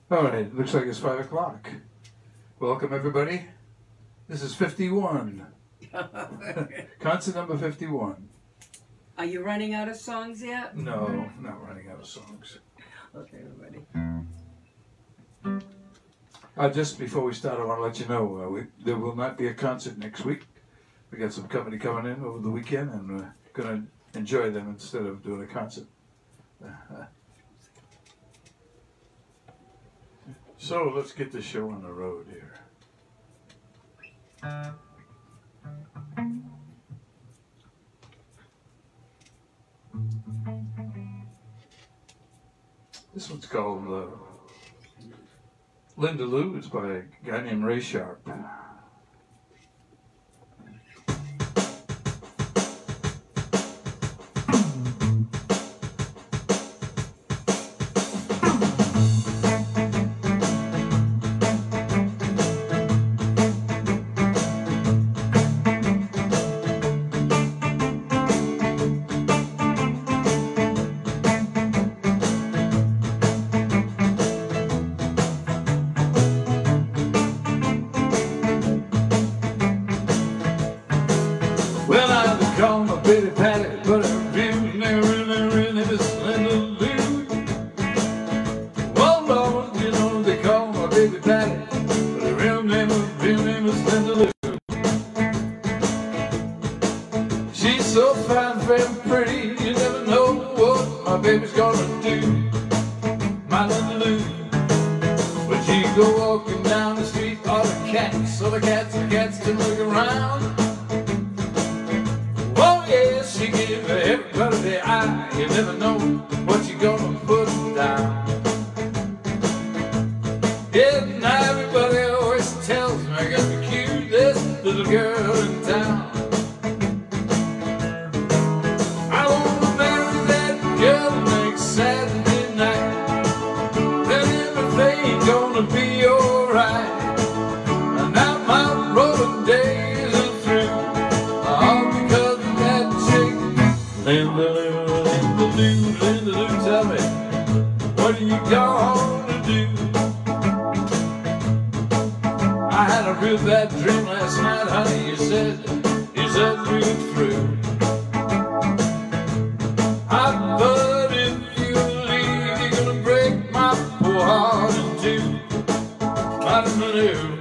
All right, looks like it's 5 o'clock. Welcome, everybody. This is 51. Concert number 51. Are you running out of songs yet? No, not running out of songs. Okay, everybody. Just before we start, I want to let you know there will not be a concert next week. We got some company coming in over the weekend, and we're going to enjoy them instead of doing a concert. So let's get the show on the road here. This one's called Linda Lou. It's by a guy named Ray Sharp. Call my baby Patty, but her really Miss Linda Lou. Oh Lord, you know they call my baby Patty, but her real name is Linda Lou. She's so fine, fair and pretty, you never know what my baby's gonna do. My Linda Lou. When she go walking down the street, all the cats can look around. She give everybody the eye. You never know what you're gonna put down. Yeah, now everybody always tells me I got the cutest little girl in town. I wanna marry that girl next Saturday night. Then everything's gonna be alright. And now my rolling days are through. Linda Lou, Linda Lou, Linda Lou, tell me, what are you gonna do? I had a real bad dream last night, honey, you said we were through. I thought if you leave, you're gonna break my poor heart in two. My Linda Lou.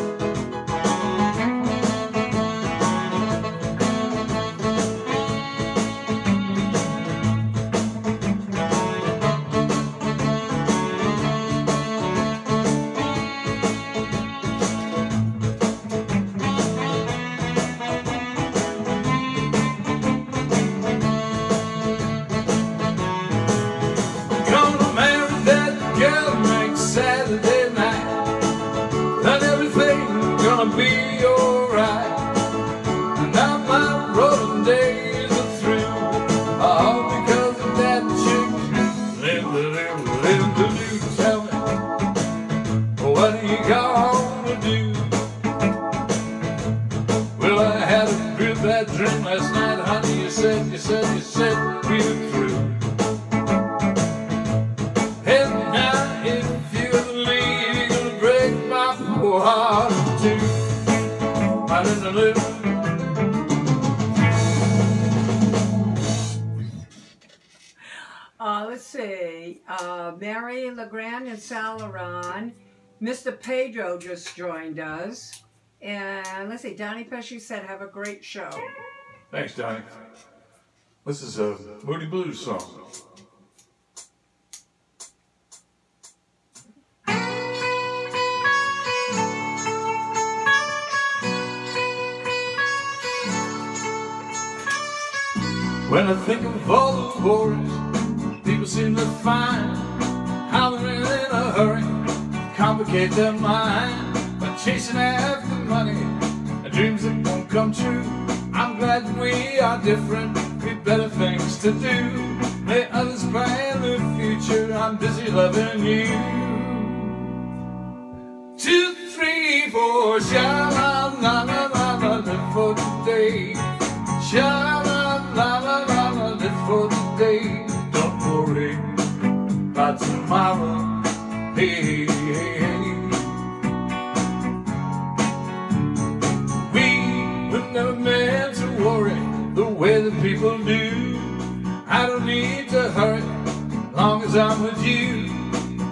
Saturday night, and everything's gonna be alright. And now my rolling days are through, all because of that chick. Linda Lou, tell me, what are you gonna do? Well, I had a real bad dream last night, honey. You said we were through. And now if you leave, you're gonna break my poor heart in two. My Linda Lou. Let's see. Mary LeGrand and Sal Laron. Mr. Pedro just joined us. And let's see, Donnie Pesci said, have a great show. Thanks, Donnie. This is a Moody Blues song. When I think of all the worries people seem to find, how they're in a hurry, complicate their mind by chasing after money and dreams that won't come true. I'm glad that we are different, we've better things to do. May others plan the future, I'm busy loving you. 2, 3, 4, sha-la-la-la-la-la, live for today. Sha-la-la-la-la-la, live for today. Don't worry about tomorrow, hey.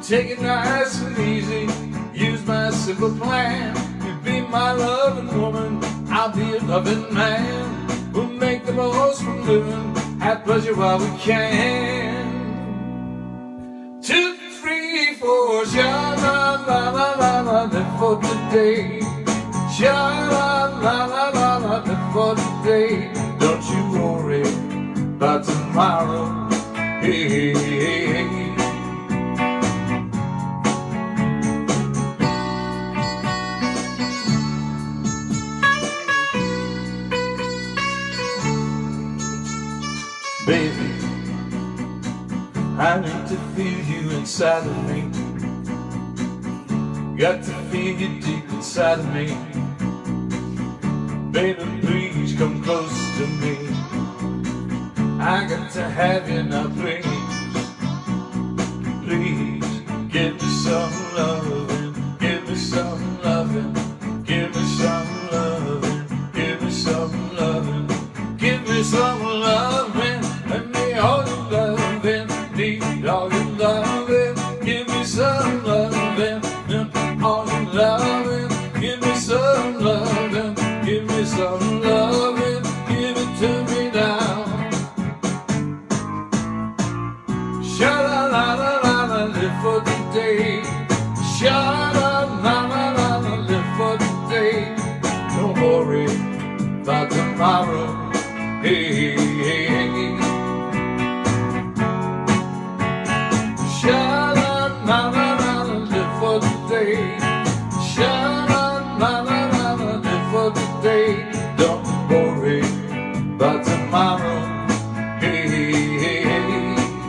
take it nice and easy, use my simple plan. You be my loving woman, I'll be a loving man. We'll make the most from living, have pleasure while we can. 2, 3, 4, sha-la-la-la-la-la, live for today. Sha-la-la-la-la-la, live for today. Don't you worry about tomorrow. Hey, hey, hey, hey. Baby, I need to feel you inside of me. Got to feel you deep inside of me. Baby, please come close to me. I got to have you now, please. Please, give me some loving. Give me some loving. Give me some loving. Give me some loving. Give me some loving. Let me all your loving. Need all your loving. Give me some loving. All your loving. Give me some loving. Give me some loving. Give it to me now. Sha-la-la-la-la-la, live for today. Sha-la-la-la-la-la, live for today. Don't worry about tomorrow. Hey, hey, hey. Sha-la-la-la-la, live for today. Sha-la-la-la-la, live for today. Don't worry about tomorrow. Hey, hey, hey.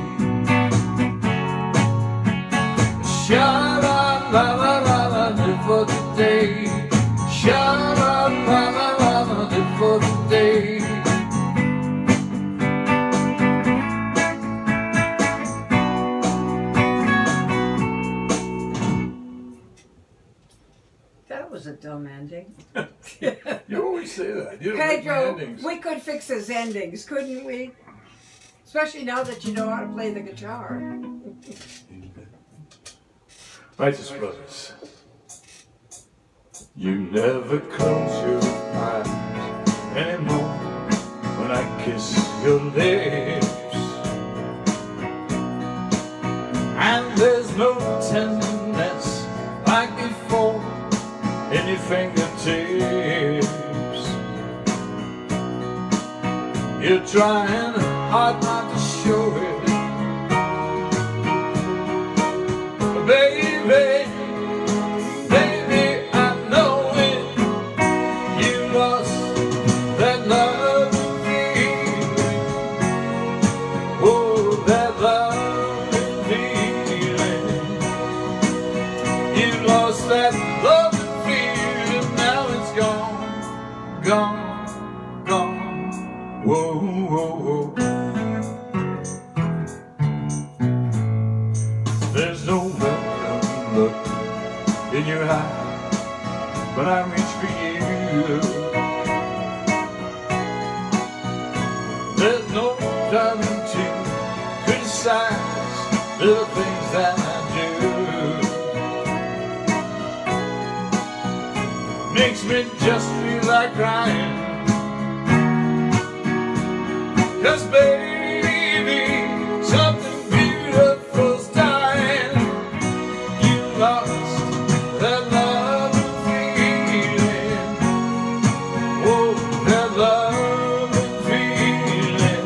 Sha-la-la-la-la, live for today. Sha-la-la-la-la, live for today. That was a dumb ending. You always say that. You don't like my Pedro, endings. we could fix his endings, couldn't we? Especially now that you know how to play the guitar. Righteous brothers, you never close your eyes anymore when I kiss your lips, and there's no tenderness like before in your fingertips. You're trying hard not to show it, baby, baby, I know it. You lost that love feeling. Oh, that love feeling. You lost that love feeling. Now it's gone, gone, gone. Whoa, whoa, whoa. There's no welcome look in your eye when I reach for you. There's no time to criticize little things that I do. Makes me just feel like crying, 'cause baby, something beautiful's dying. You lost that love feeling. Oh, that love feeling.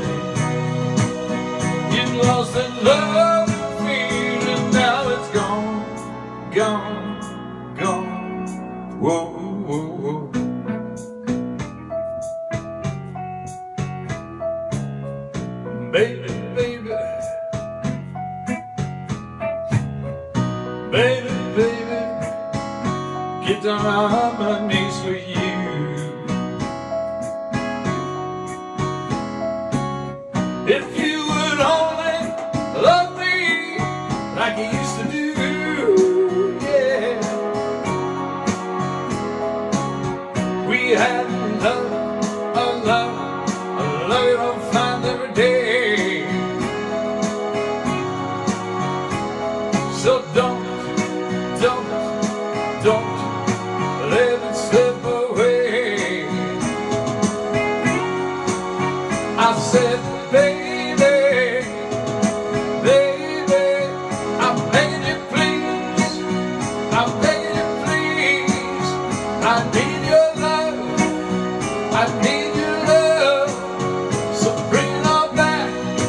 You lost that love feeling. Now it's gone, gone, gone. Whoa, whoa, whoa. Baby, baby, baby, baby, get down on my knees for you. If you would only love me like you used to do, yeah. We had love, a love, a love you don't find every day. So don't let it slip away. I said, baby, baby, I'm begging you please, I'm begging you please, I need your love, I need your love, so bring it all back,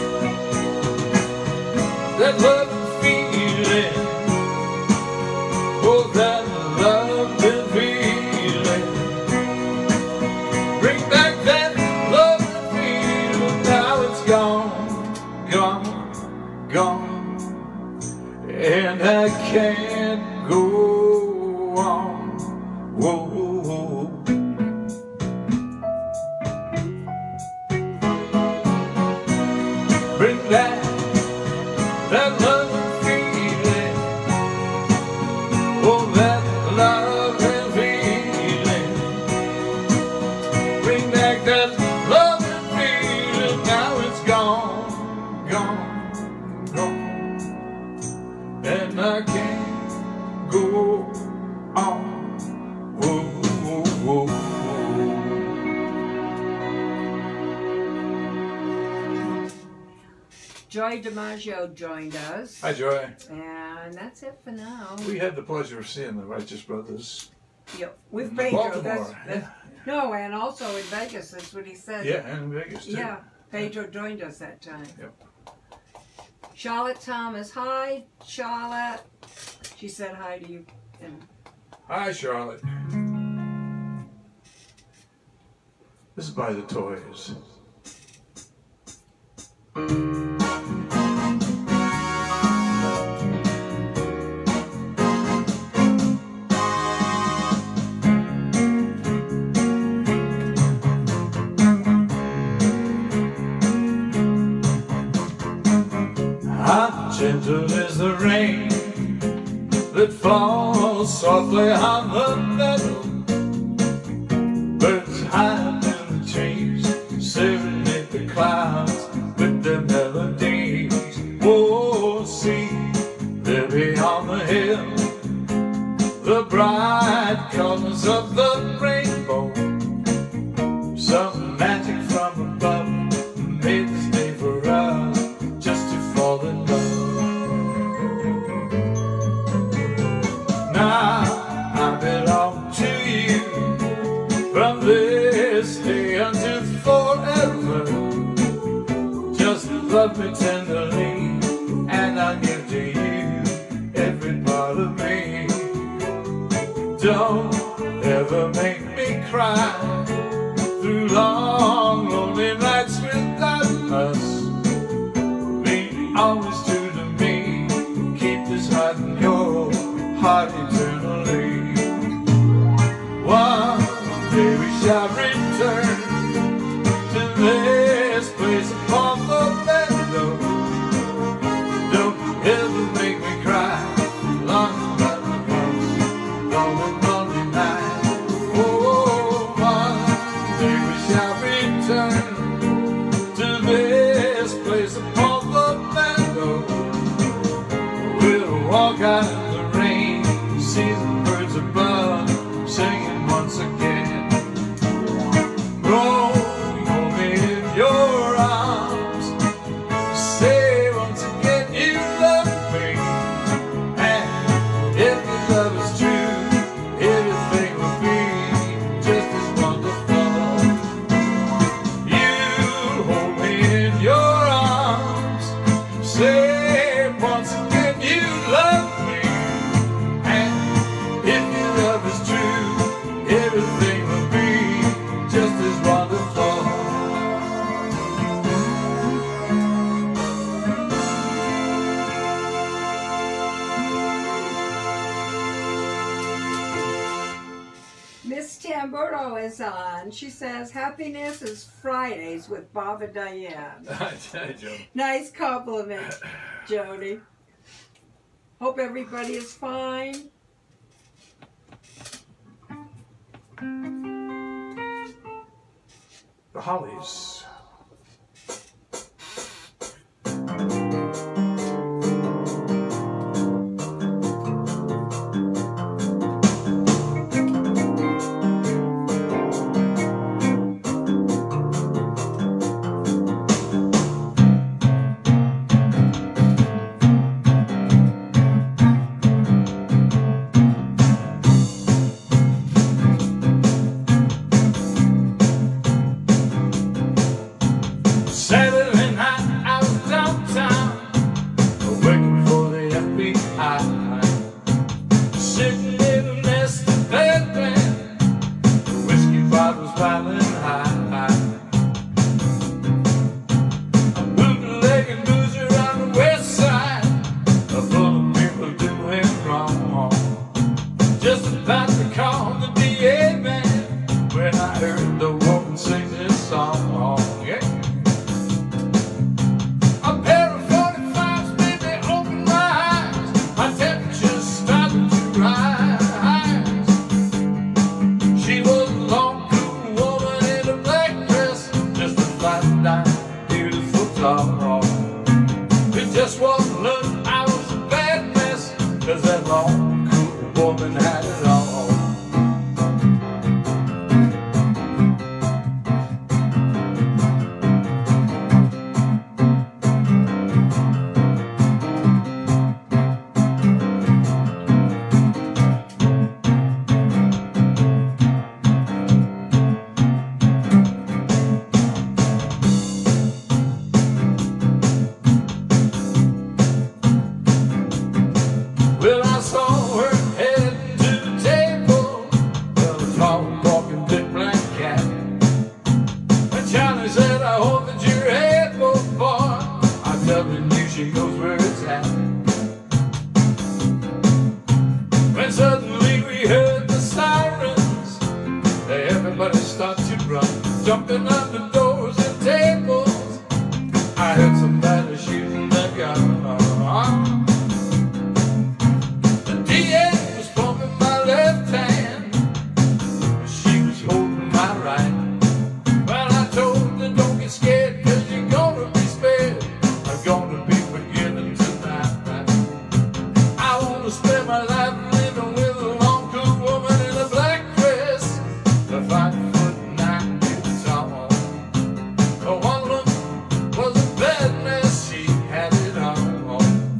that love and feeling, oh that love and feeling, bring back that love and feeling. Now it's gone, and I can't go on. Whoa. Bring back that love and feeling, oh that love and feeling, bring back that love and feeling. Now it's gone, and I can't go on. Whoa. Joy DiMaggio joined us. Hi, Joy. And that's it for now. We had the pleasure of seeing the Righteous Brothers. Yeah, with in Pedro. Baltimore. No, and also in Vegas. That's what he said. Yeah, and in Vegas too. Yeah, Pedro joined us that time. Yep. Charlotte Thomas, hi, Charlotte. She said hi to you. And Hi, Charlotte. This is by the Toys. How gentle is the rain that falls softly on the meadow. Birds hide in the trees, serenade the clouds with their melodies. Oh, see, there beyond the hill, the bright colors of the rainbow. Some magic from above made this day for us, just to fall in love. Now I belong to you, from this day until forever. Just love me tenderly, and I'll give to you every part of me. Don't ever make me cry through long, lonely nights without us. Be always true to me, keep this heart in your heart eternally. One day we shall return to this place upon the meadow. Don't ever make me cry long about the once lonely, lonely night. Oh, one day we shall return to this place upon the meadow. We'll walk out in the rain, see the birds above singing once again. Roll me in your arms, say once again you love me, and if your love is true, everything will be just as wonderful. You hold me in your arms, say once again you love me, and if your love is true, everything will be just as wonderful. Miss Tamburdo is on. She says, happiness is Fridays with Bob and Diane. Hi, Joe. Nice compliment, Jody. Hope everybody is fine. The Hollies. that long, cool woman had it all. Well, I saw her head to the table, well, a tall, walking, big black cat. And Charlie said, I hope that you're able, boy. I'm telling you, she knows where it's at. When suddenly we heard the sirens, everybody started to run, jumping under doors and tables. I heard somebody shooting their gun. Spend my life living with a long, cool woman in a black dress, a 5'9" tall. One look was a bad mess. She had it all,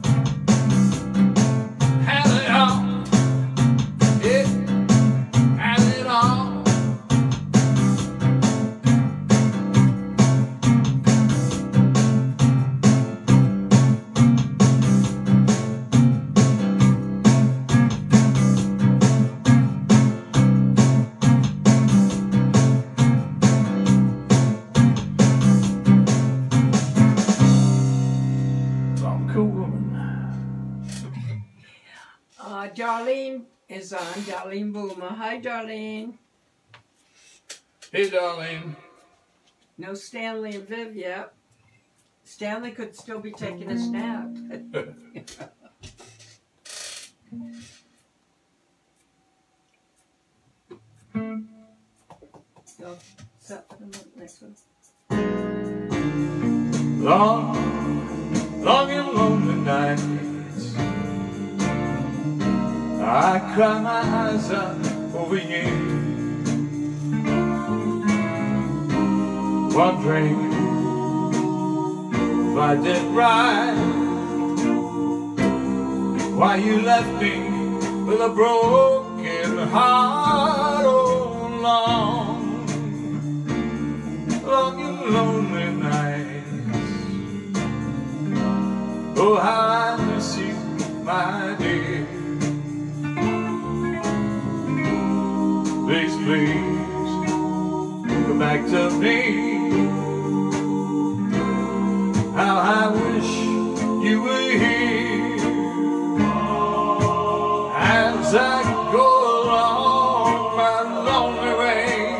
had it all, yeah, had it all. Cool woman. Darlene is on. Darlene Boomer. Hi, Darlene. Hey, Darlene. No Stanley and Viv yet. Stanley could still be taking a nap. So, set for the next one. Long and lonely nights, I cry my eyes out over you, wondering if I did right, why you left me with a broken heart. Oh, long and lonely nights. Oh, how I miss you, my dear. Please, please, come back to me. How I wish you were here. As I go along my lonely way,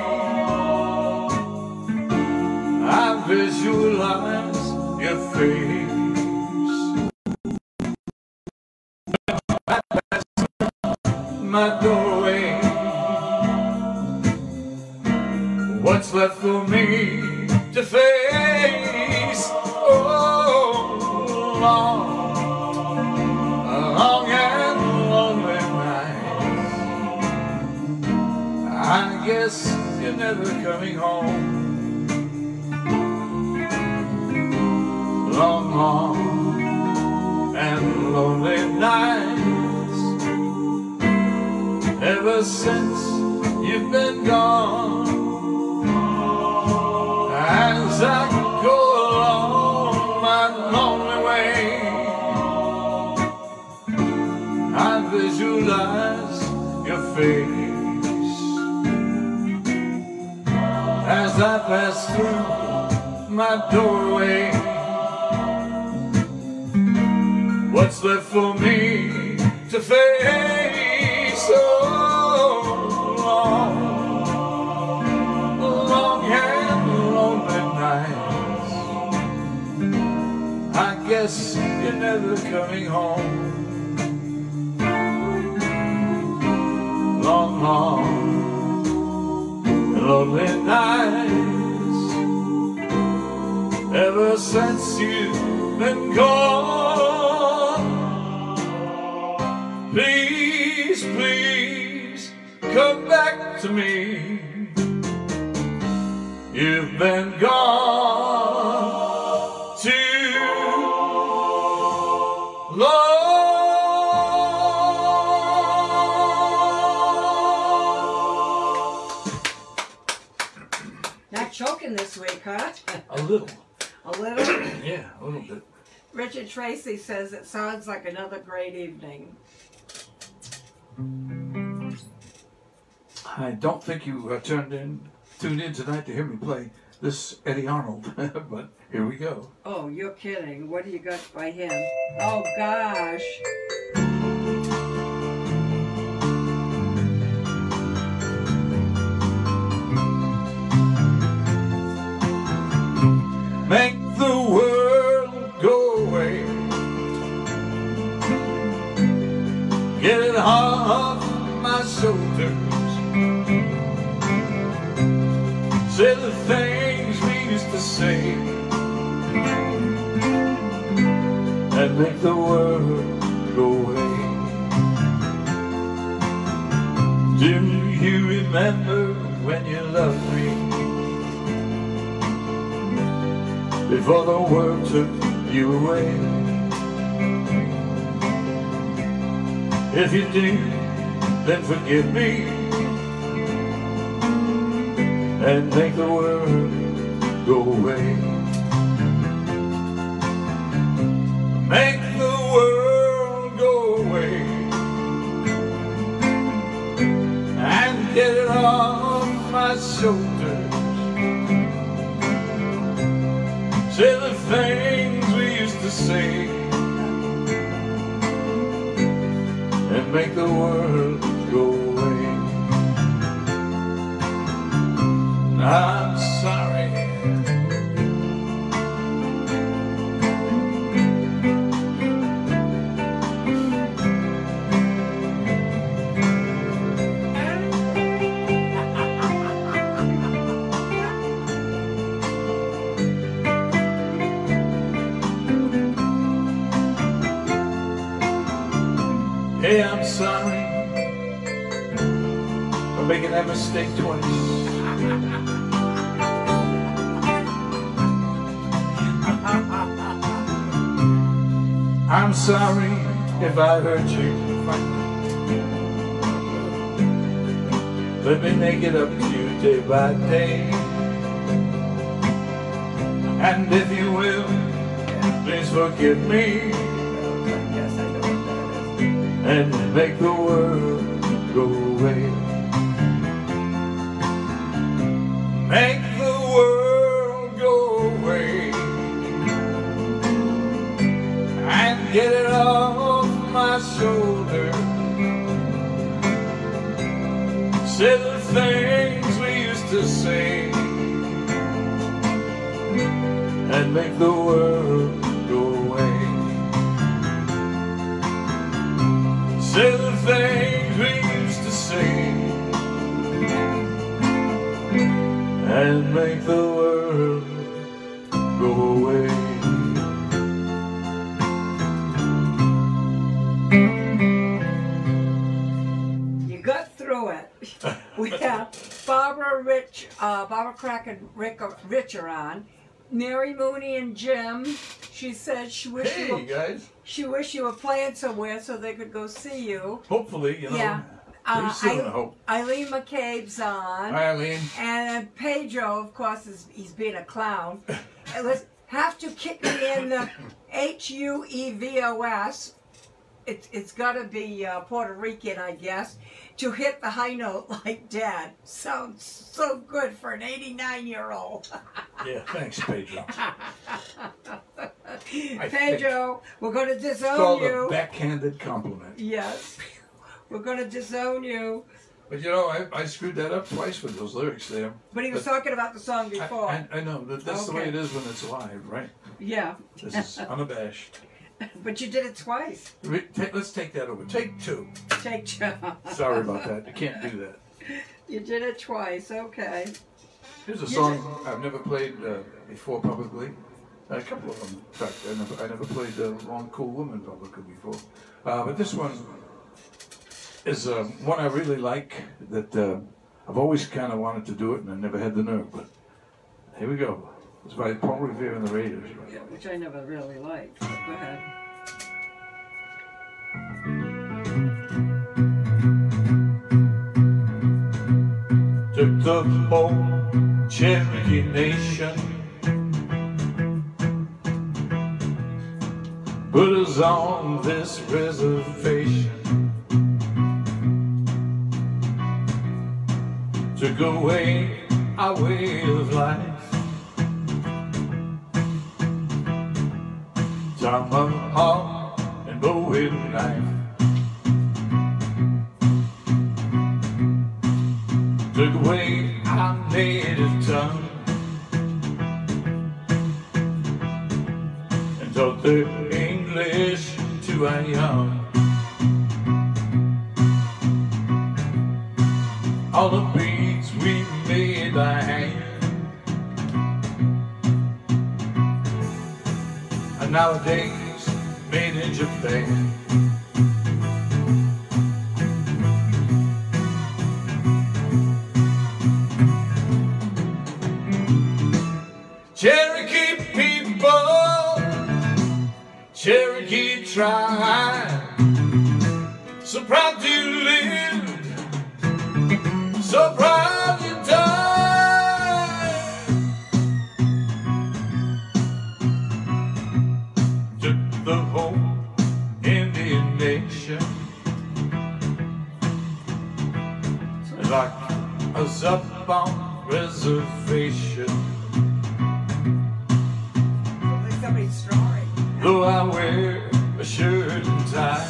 I visualize your face. My doorway, what's left for me to face? Oh, long and lonely nights. I guess you're never coming home. Long and lonely nights. Ever since you've been gone, as I go along my lonely way, I visualize your face as I pass through my doorway. What's left for me to face? So long and lonely nights. I guess you're never coming home. Long and lonely nights. Ever since you've been gone. Please, please, come back to me. You've been gone too long. Not choking this week, huh? A little. A little? Yeah, a little bit. Richard Tracy says it sounds like another great evening. I don't think you tuned in tonight to hear me play this Eddie Arnold, but here we go. Oh, you're kidding. What do you got by him? Oh, gosh. Make the world go away. Get it off my shoulders. Say the things we used to say, and make the world go away. Do you remember when you loved me? Before the world took you away. If you do, then forgive me and make the world go away. Make the world go away and get it off my shoulders. Say the things we used to say and make the world go away. I'm sorry. Hey, I'm sorry for making that mistake twice. I'm sorry if I hurt you. Let me make it up to you day by day. And if you will, please forgive me and make the world go away. Make the world go away and get it off my shoulder. Say the things we used to say and make the world go away. Say the things we used to say and make the world go away. You got through it. We have Barbara Crack and Rich are on. Mary Mooney and Jim. She said she wished she wished you were playing somewhere so they could go see you. Hopefully, you know. Yeah. Pretty soon, I hope. Eileen McCabe's on. Hi, Eileen. And Pedro, of course, he's being a clown. Let's have to kick me in the HUEVOS. It's got to be Puerto Rican, I guess, to hit the high note like Dad. Sounds so good for an 89-year-old. Yeah, thanks, Pedro. Pedro, we're going to disown you. It's called a backhanded compliment. Yes. We're going to disown you. But you know, I screwed that up twice with those lyrics there. But he was talking about the song before. I know. That's the way it is when it's live, right? Yeah. This is unabashed. But you did it twice. Let's take that over. Take two. Take two. Sorry about that. You can't do that. You did it twice. Okay. Here's a song I've never played before publicly. A couple of them. In fact, I never played Long Cool Woman publicly before. But this one is one I really like that I've always kind of wanted to do it and I never had the nerve, but here we go. It's by Paul Revere and the Raiders. Yeah, which I never really liked, but go ahead. Took the whole Cherokee Nation, put us on this reservation, took away our way of life, tomahawk and bowie knife, took away our native tongue, and taught the English to our young. All the beads we made by hand are nowadays made in Japan. Cherokee people, Cherokee tribe, so proud to live, so proud to die. Took the whole Indian nation, locked us up on reservation. Somebody's snoring. Though I wear a shirt and tie,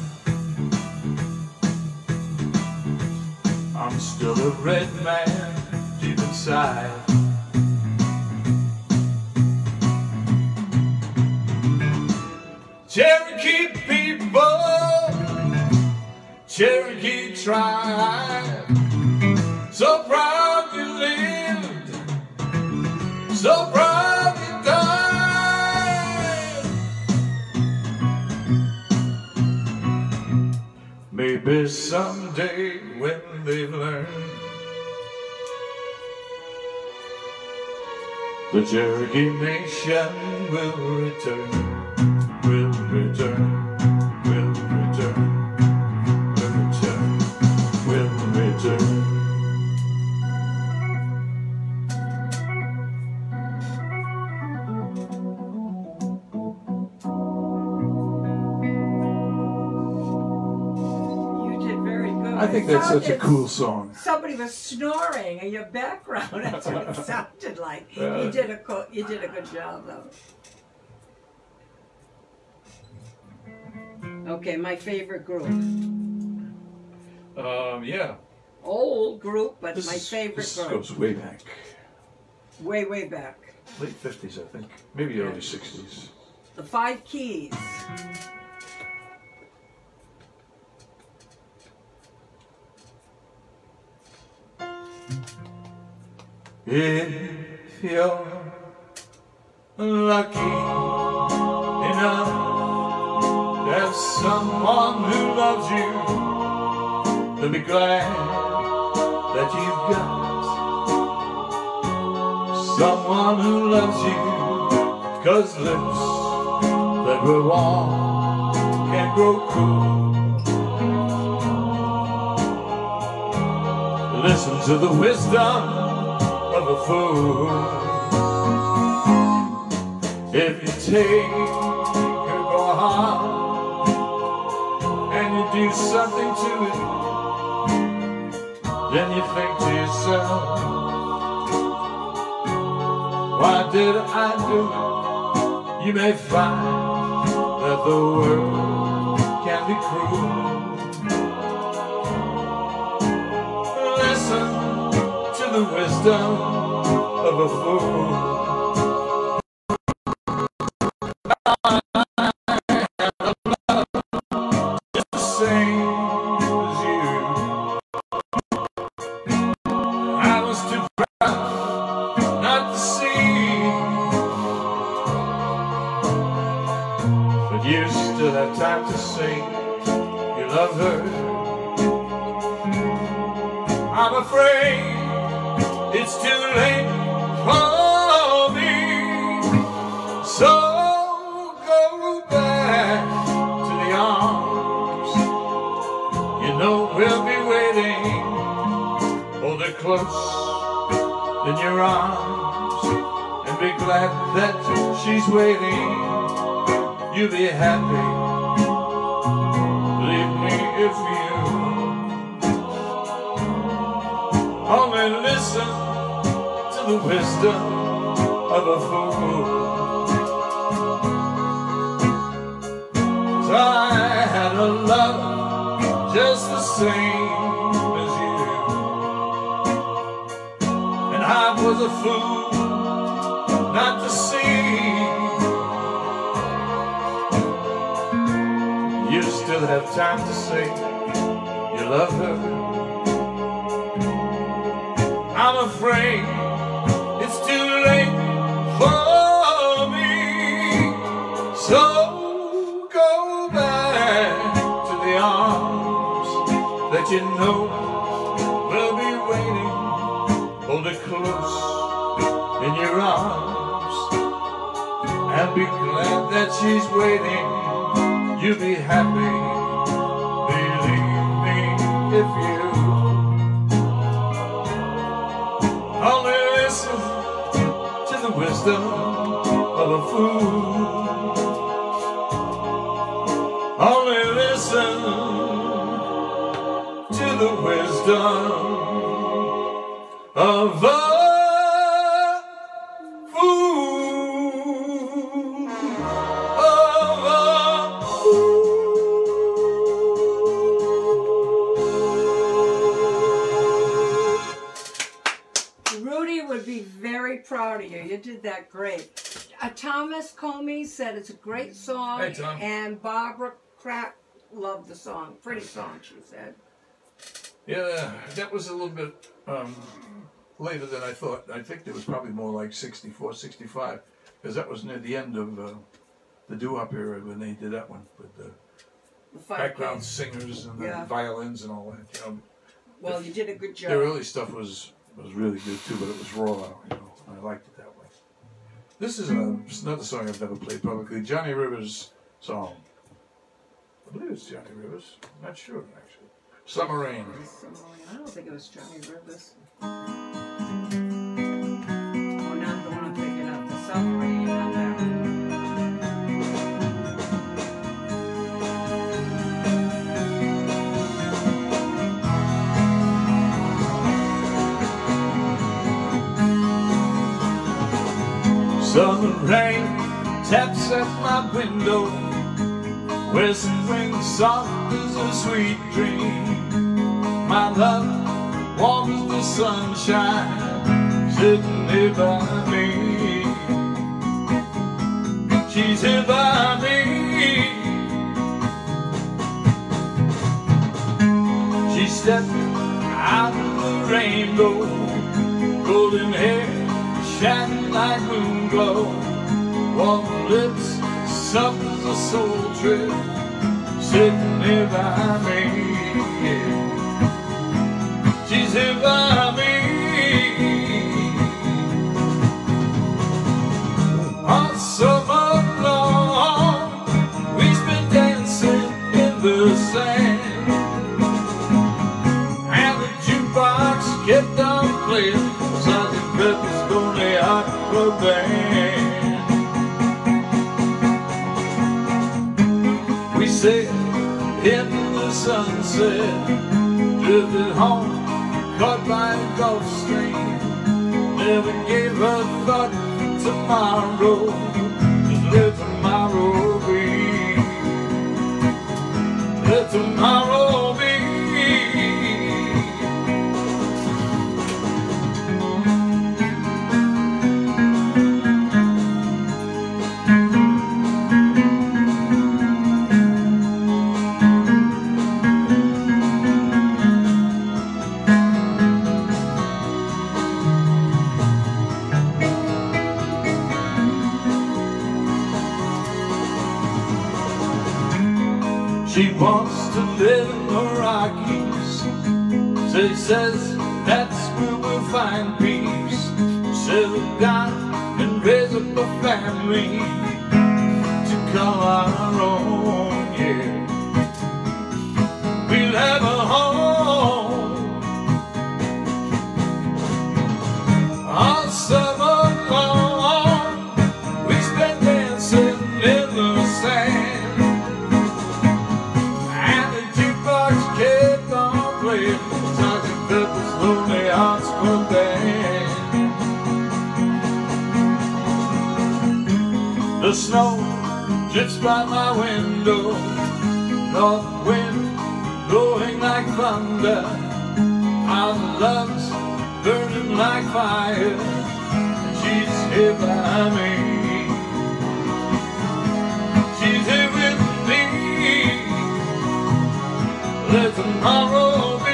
I'm still a red man deep inside. Cherokee people, Cherokee tribe, so proud you lived, so proud you died. Maybe someday when they've learned, the Cherokee Nation will return, will return, will return, will return, will return. I think that's such a cool song. Somebody was snoring in your background. That's what it sounded like. You did a good job, though. Okay, my favorite group. Yeah. Old group, but my favorite this group. goes way back. Way, way back. Late 50s, I think. Maybe early 60s. The Five Keys. If you're lucky enough to have someone who loves you, then be glad that you've got someone who loves you, 'cause lips that were warm can grow cool. Listen to the wisdom of a fool. If you take her heart and you do something to it, then you think to yourself, why did I do it? You may find that the world can be cruel. Listen to the wisdom of a fool. Just the same as you. I was too proud not to see, but you still have time to say you love her afraid it's too late for me. So go back to the arms you know we'll be waiting. Hold her close in your arms and be glad that she's waiting. You'll be happy, believe me, if you only listen to the wisdom of a fool. 'Cause I had a love just the same as you, and I was a fool not to see. You still have time to say you love her. I'm afraid it's too late for me. So go back to the arms that you know will be waiting. Hold her close in your arms and be glad that she's waiting. You'll be happy, believe me, if you only listen to the wisdom of a fool. Only listen to the wisdom of a would be very proud of you. You did that great. Thomas Comey said it's a great song. Hey, Tom. And Barbara Crack loved the song. Pretty song, she said. Yeah, that was a little bit later than I thought. I think it was probably more like 64, 65, because that was near the end of the doo-wop era when they did that one with the background singers and the violins and all that. You know, well, you did a good job. The early stuff was really good too, but it was raw, you know. I liked it that way. This is another song I've never played publicly. Johnny Rivers' song. I believe it's Johnny Rivers. I'm not sure actually. Summer Rain. I don't think it was Johnny Rivers. Oh, not the one I'm thinking of. The Summer Rain, not that one. Summer rain taps at my window, whispering soft as a sweet dream. My love warm as the sunshine, sitting here by me. She's here by me. She stepped out of the rainbow, golden hair shining like moon glow, warm lips, soft as a soul trip, sitting here by me. She's here by me. All summer long, we've been dancing in the sand, and the jukebox kept on playing Sergeant Pepper's Lonely Hearts Club Band. We sailed into the sunset, drifted home, caught by a Gulf Stream. Never gave a thought for tomorrow, just let tomorrow be. Let tomorrow be. She wants to live in the Rockies. She says that's where we'll find peace. Settle down and raise up a family to call our own, yeah. We'll have a home all summer long. We spent dancing in the sand, and the jukebox kept on playing Sgt. Pepper's Lonely Hearts Club Band. The snow drifts by my window, north wind blowing like thunder, our love's burning like fire, and she's here by me. She's here with me. Let tomorrow be.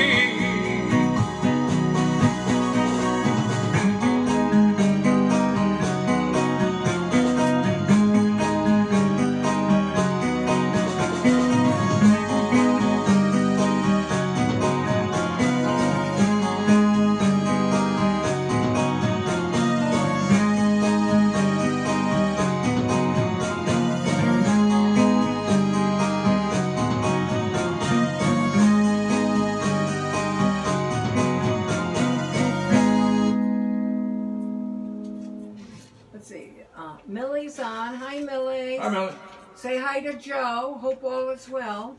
Let's see. Millie's on. Hi, Millie. Hi, Millie. Say hi to Joe. Hope all is well.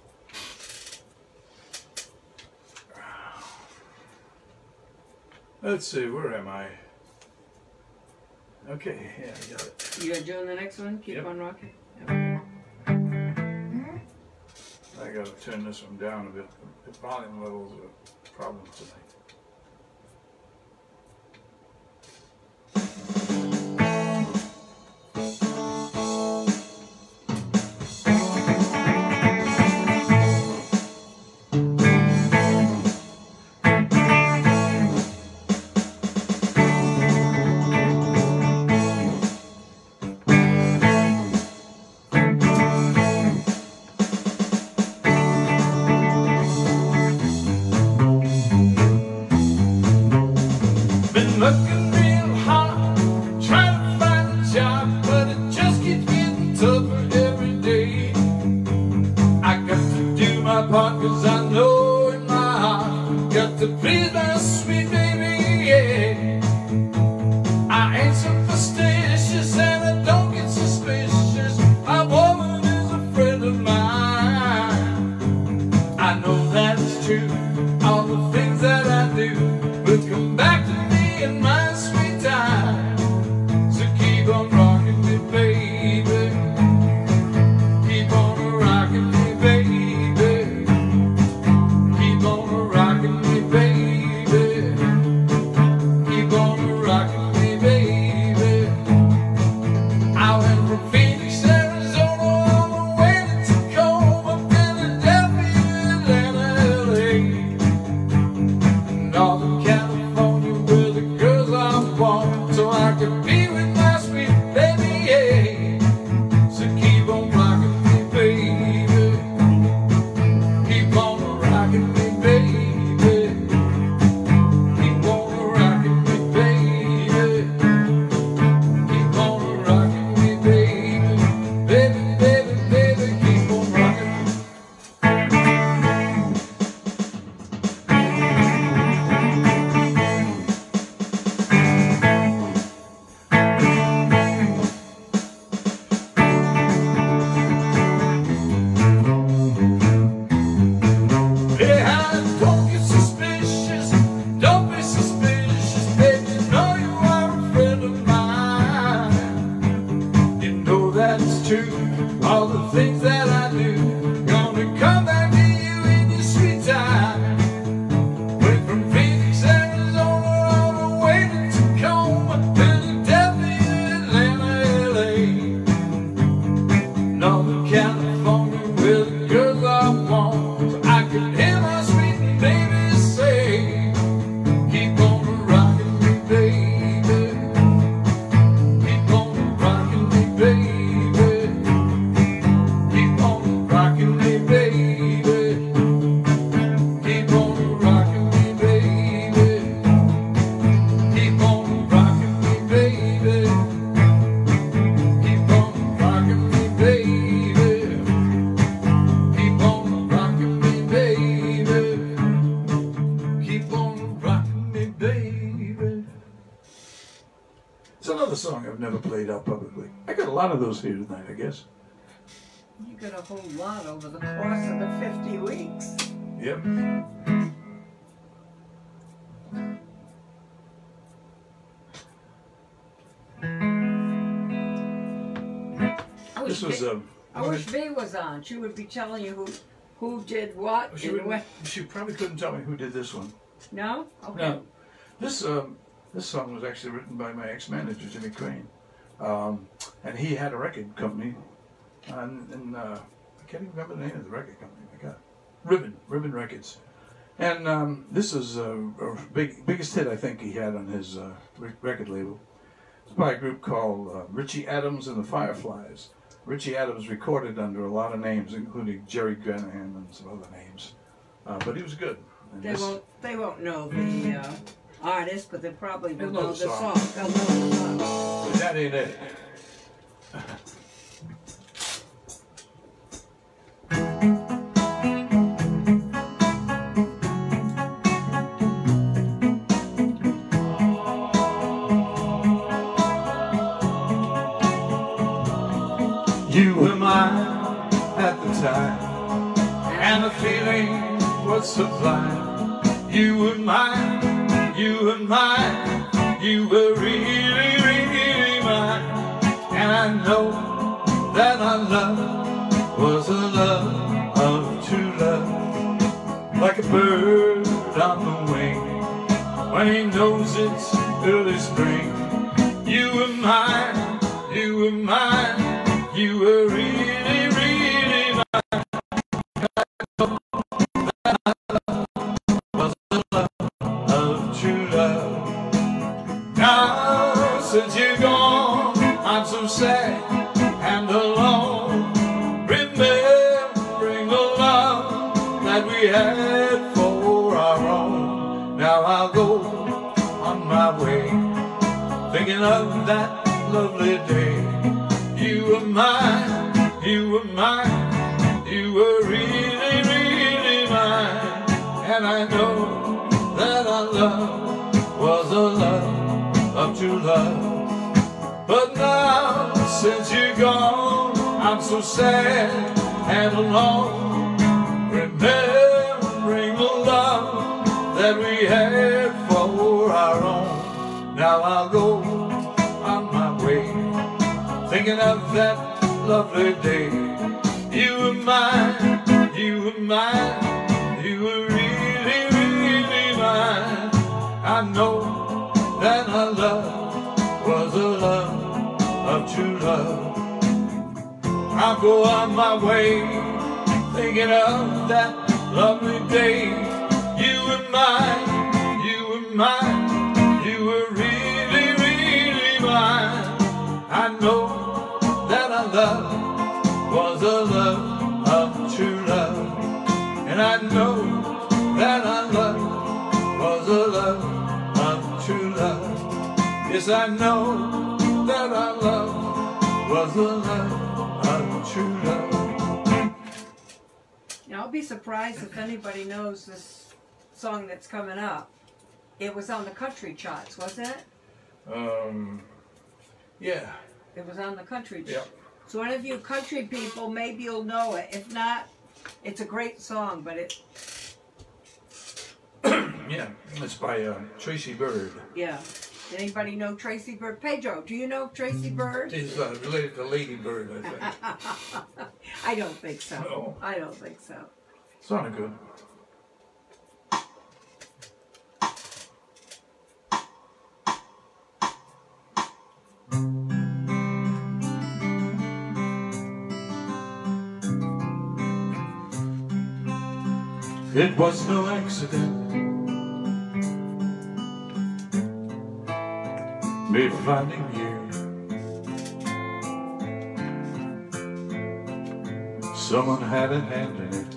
Let's see, where am I? Okay, yeah, I got it. You doing the next one? Keep on rocking. I gotta turn this one down a bit. The volume levels are a problem tonight. Looking real hard, trying to find a job, but it just keeps getting tougher every day. I got to do my part, 'cause I know in my heart, got to please my sweet baby, yeah. I ain't superstitious and I don't get suspicious. My woman is a friend of mine. I know that's true, all the things that I do will come back to me in my sweet time. So keep on rocking me, baby. Keep on rocking me, baby. Keep on rocking me, baby. Keep on rocking me, baby. I went from Phoenix, Arizona, all the way to Tacoma, Philadelphia, Atlanta, LA, Northern California, where the girls are born, so I can be with my sweet baby, yeah. So keep on rocking me, baby. Keep on rocking me, baby. Keep on rocking me, baby. Keep on rocking me, baby. Baby, baby, baby, keep on rocking me. Yeah, don't get suspicious, don't be suspicious, baby, you know you are a friend of mine. You know that's true, all the things that I do, gonna come back to you in your sweet time. Went from Phoenix, Arizona, all the way to Tacoma, Philadelphia, Atlanta, LA, Northern California, where the girls are warm, so I can hear my sweet I've never played out publicly. I got a lot of those here tonight, I guess. You got a whole lot over the course of the 50 weeks. Yep. This was I wish V was on. She would be telling you who did what and when. She probably couldn't tell me who did this one. No? Okay. No. This song was actually written by my ex-manager, Jimmy Crane. And he had a record company. And I can't even remember the name of the record company. My God. Ribbon Records. And this is a biggest hit I think he had on his record label. It's by a group called Richie Adams and the Fireflies. Richie Adams recorded under a lot of names, including Jerry Granahan and some other names. But he was good. And They won't know the artist, but they probably will know the song. They'll know the song. But that ain't it. You were mine at the time, and the feeling was sublime. You were mine, you were mine, you were really, really mine. And I know that our love was a love of true love, like a bird on the wing when he knows it's early spring. You were mine, you were mine, you were really, really mine. I know that our love was a love of true love. Now since you're gone, I'm so sad and alone, remembering the love that we had for our own. Now I'll go on my way, thinking of that lovely day. You were mine, you were mine, you were really, really mine. And I know that our love was a love of true love. But now, since you're gone, I'm so sad and alone, remembering the love that we had for our own. Now I'll go on my way, thinking of that lovely day. You were mine, you were mine, you were really, really mine. I know that our love was a love of true love. I'll go on my way, thinking of that lovely day. You were mine, you were mine, you were really, really mine. I know that our love was a love of true love. And I know that our love was a love of true love. Yes, I know that our love was a love of true love. Now, I'll be surprised if anybody knows this song that's coming up. It was on the country charts, wasn't it? Yeah. It was on the country charts. Yep. So one of you country people, maybe you'll know it. If not, it's a great song, but it... Yeah, it's by Tracy Bird. Yeah. Anybody know Tracy Bird? Pedro, do you know Tracy Bird? She's related to Lady Bird, I think. I don't think so. No. I don't think so. Sounded good. It was no accident, me finding you. Someone had a hand in it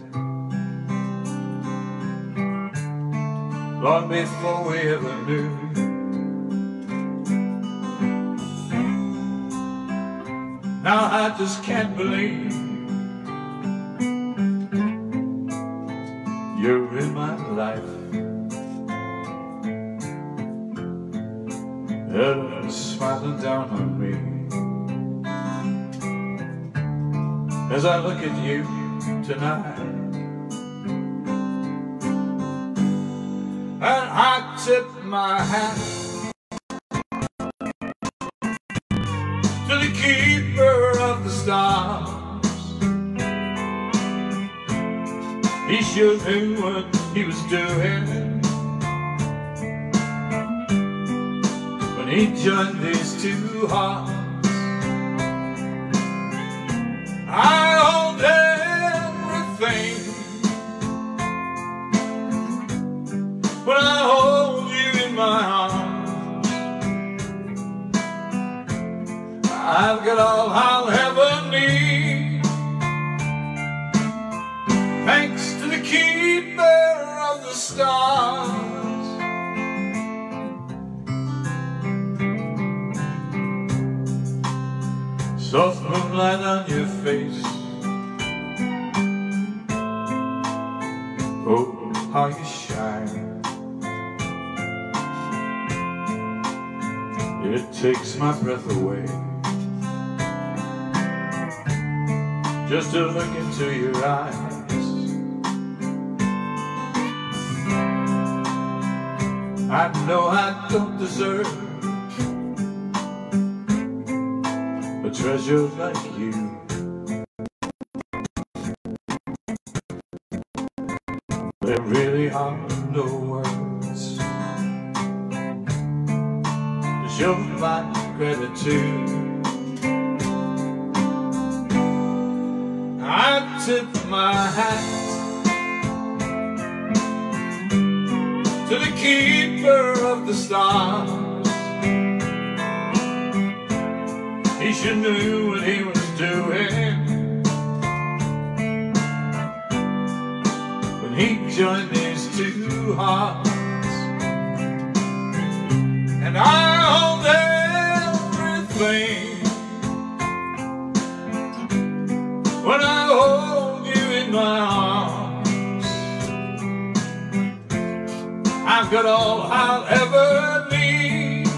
long before we ever knew. Now I just can't believe you're in my life, Heaven smiling down on me as I look at you tonight. And I tip my hat to the keeper of the stars. He sure knew what he was doing when he joined these two hearts. I hold everything when I hold you in my arms. I've got all I'll ever need, thanks to the keeper of the stars. Soft moonlight on your face, oh, how you shine. It takes my breath away just to look into your eyes. I know I don't deserve a treasure like you. There really are no words to show my gratitude. I tip my hat to the keeper of the stars. He should knew what he was doing when he joined these two hearts. And I hold everything when I hold you in my arms. I've got all I'll ever need,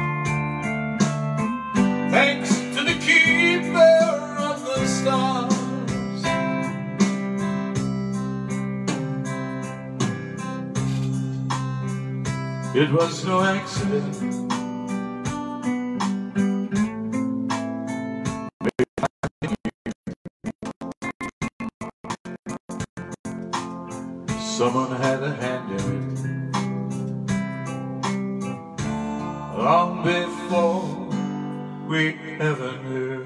thanks to the keeper of the stars. It was no accident, someone had a hand in it long before we ever knew.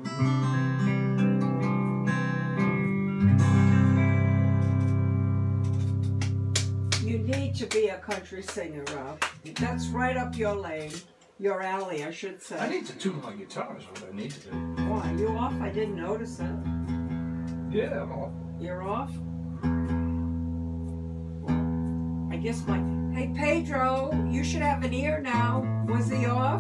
You need to be a country singer, Rob. That's right up your lane. Your alley, I should say. I need to tune my guitar is what I need to do. Oh, are you off? I didn't notice that. Yeah, I'm off. You're off? I guess my... Hey, Pedro, you should have an ear now. Was he off?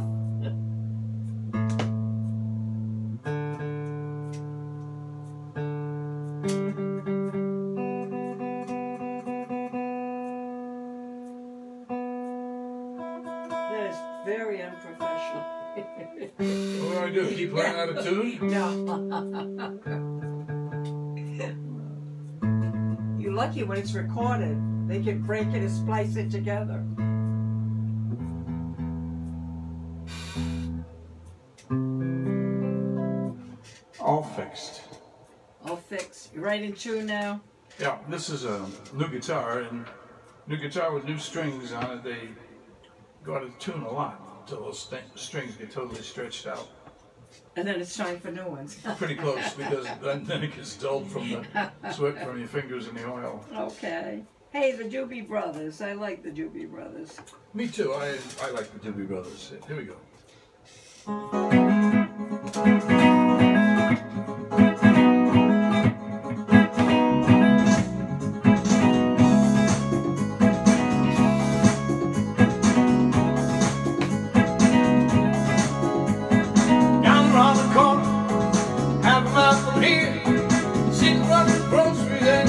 That is very unprofessional. What do I do? Keep playing out of tune? No. You're lucky when it's recorded. They can break it and splice it together. All fixed. All fixed. You right in tune now? Yeah, this is a new guitar, and new guitar with new strings on it. They go to tune a lot until those strings get totally stretched out. And then it's time for new ones. Pretty close, because then it gets dulled from the sweat from your fingers and the oil. Okay. Hey, the Doobie Brothers. I like the Doobie Brothers. Me too. I like the Doobie Brothers. Here we go. Down around the corner, half a mile from here, she's running groceries and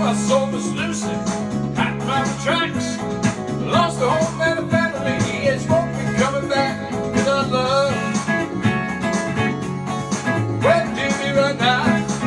my soul was loosely at my tracks. Lost the home and the family, it won't be coming back without love. Where would you be right now?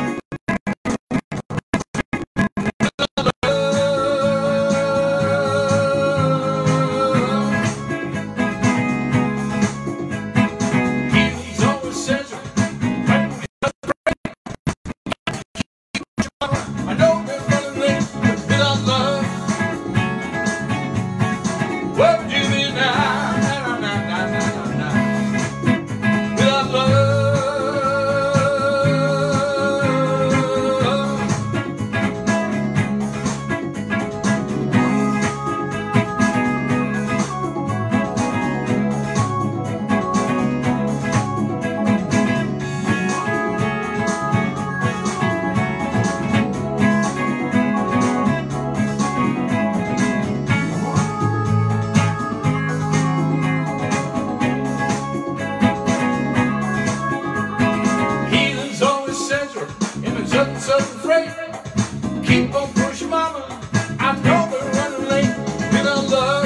Keep on pushing, mama. I know we're running late without love.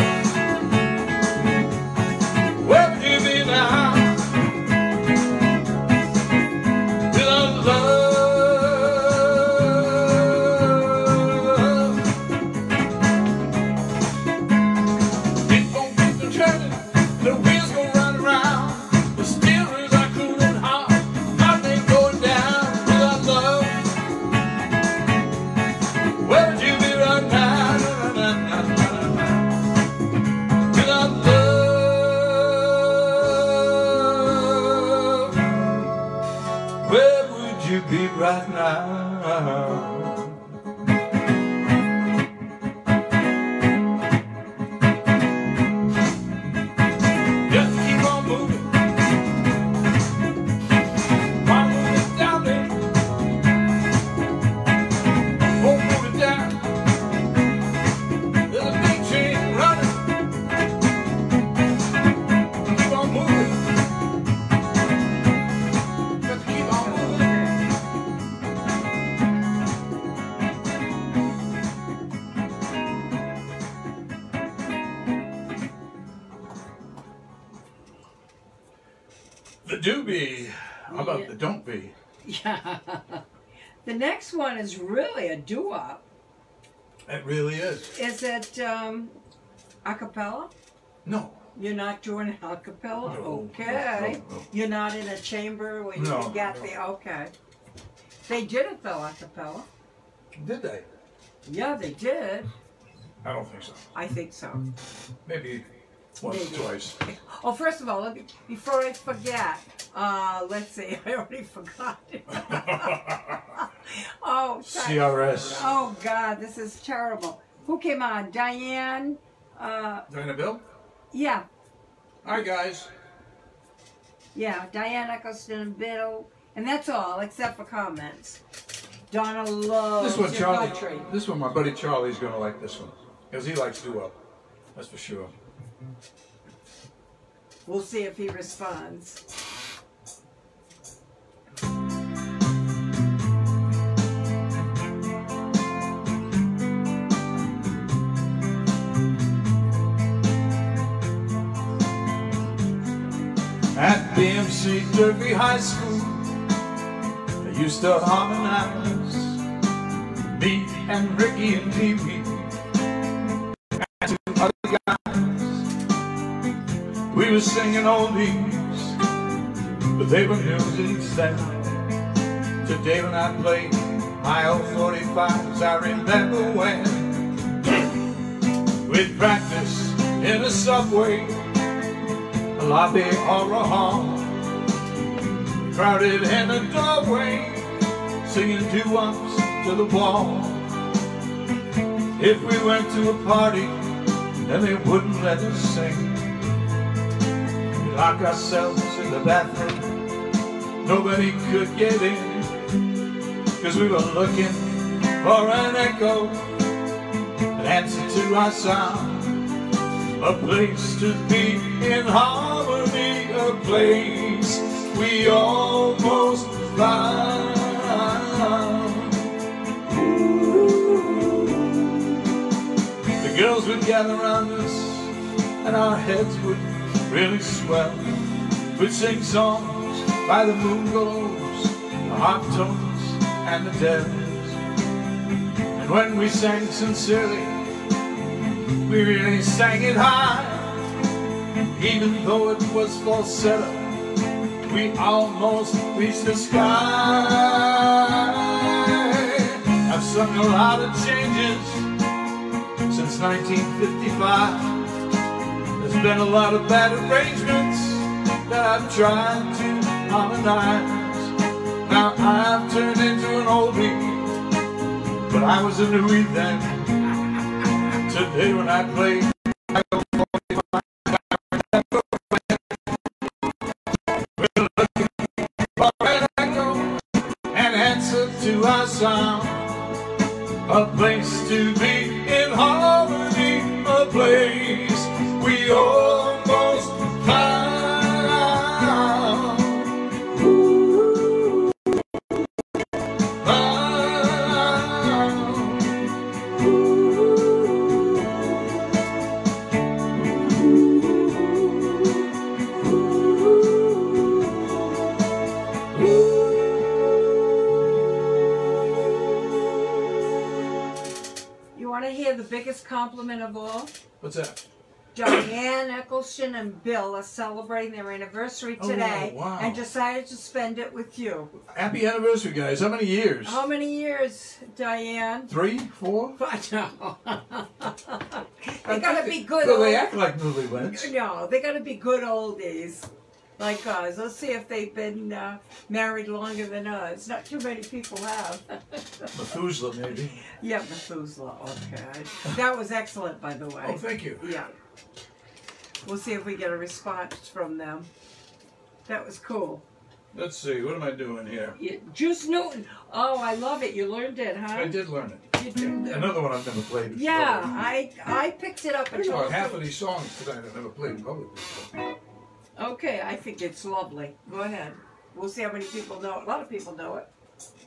Where would you be now without love? Keep on turning, the wheels go round and round. The steering are cool and hot. Nothing going down without love. Where would you be right now? Without love. Where would you be right now? Just keep on moving. While moving down there. Won't move it down. There's a big train running. Keep on moving. Just keep on moving. The do be. How about the don't be? Yeah. The next one is really a doo-wop. It really is. Is it a cappella? No. You're not doing it a cappella? No, Okay. no. You're not in a chamber where you No, got no. the... Okay. They did it though, a cappella. Did they? Yeah, they did. I don't think so. I think so. Maybe once Maybe. or twice. Oh, first of all, let me, before I forget, let's see, I already forgot it. Oh, sorry. CRS. Oh, God, this is terrible. Who came on? Diane? Diana Bill? Yeah, Hi, guys. yeah, Diane Eccleston and Bill. And that's all, except for comments. Donna loves This one, your Charlie. country. This one, my buddy Charlie's going to like this one. Because he likes doo-wop. That's for sure. We'll see if he responds. At BMC Derby High School, I used to harmonize. Me and Ricky and Pee Wee and two other guys. We were singing oldies, but they were music style. Today when I played my old 45s, I remember when we'd practice in a subway, a lobby or a hall, crowded in a doorway, singing doo-wops to the wall. If we went to a party and they wouldn't let us sing, we'd lock ourselves in the bathroom. Nobody could get in, 'cause we were looking for an echo, an answer to our sound, a place to be in harmony, a place we almost found. Ooh. Girls would gather around us, and our heads would really swell. We'd sing songs by the moonglows, the harp tones, and the dells. And when we sang sincerely, we really sang it high. Even though it was falsetto, we almost reached the sky. I've sung a lot of changes since 1955. There's been a lot of bad arrangements that I've tried to harmonize. Now I've turned into an oldie, but I was a newie then. Today when I play, I go and answer to our sound. A place to be in harmony, a place we almost found. Ooh, You want to hear the biggest compliment of all? What's that? Diane Eccleston and Bill are celebrating their anniversary today, wow. and decided to spend it with you. Happy anniversary, guys. How many years? How many years, Diane? 3, 4? I know. They gotta be good. Well, they act like newlyweds. No, they gotta be good oldies, like us. Let's see if they've been married longer than us. Not too many people have. Methuselah, maybe. Yeah, Methuselah. Okay, that was excellent, by the way. Oh, thank you. Yeah. We'll see if we get a response from them. That was cool. Let's see. What am I doing here? Juice Newton. Oh, I love it. You learned it, huh? I did learn it. You did. Another one I've never played before. Yeah, I picked it up and Well, told half you. of these songs tonight I've never played in public before. Okay, I think it's lovely. Go ahead. We'll see how many people know it. A lot of people know it.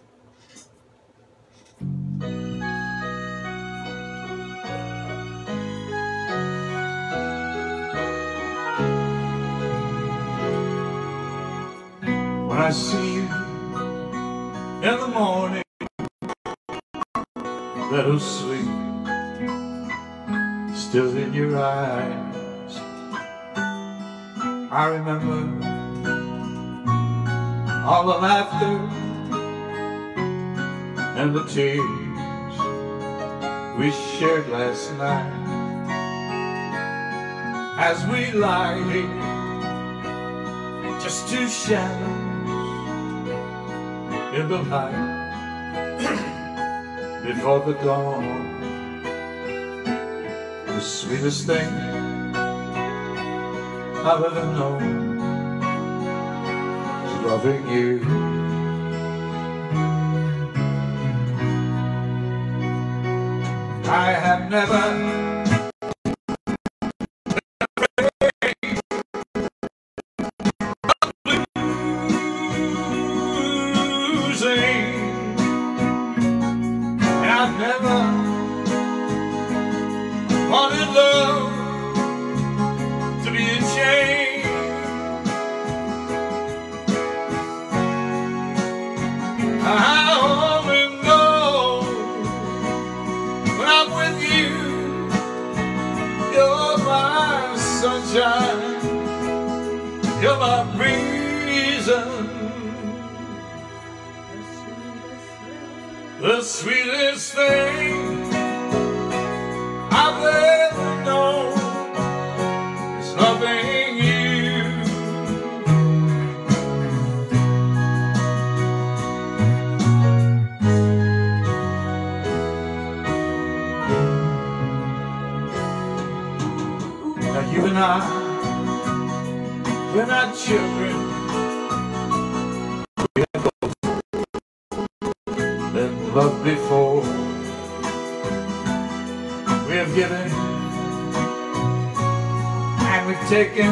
When I see you in the morning, little sweet, still in your eyes, I remember all the laughter and the tears we shared last night as we lie here, just two shadows in the light before the dawn. The sweetest thing I've ever known is loving you. I have never wanted love to be a chain. I only know when I'm with you, you're my sunshine, you're my reason. The sweetest thing I've ever known is loving you. Now you and I, we're not children. We have both been loved before. We have given and we've taken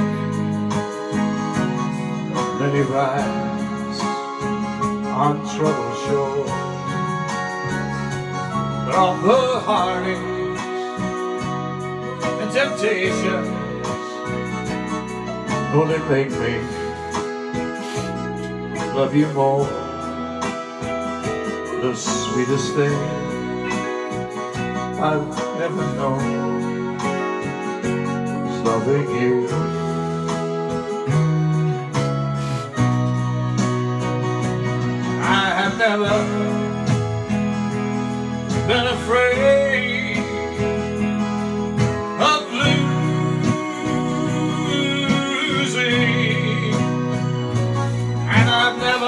many rides on troubled shore. But all the heartaches temptations, only make me love you more. The sweetest thing I've ever known is loving you. I have never been afraid of losing, and I've never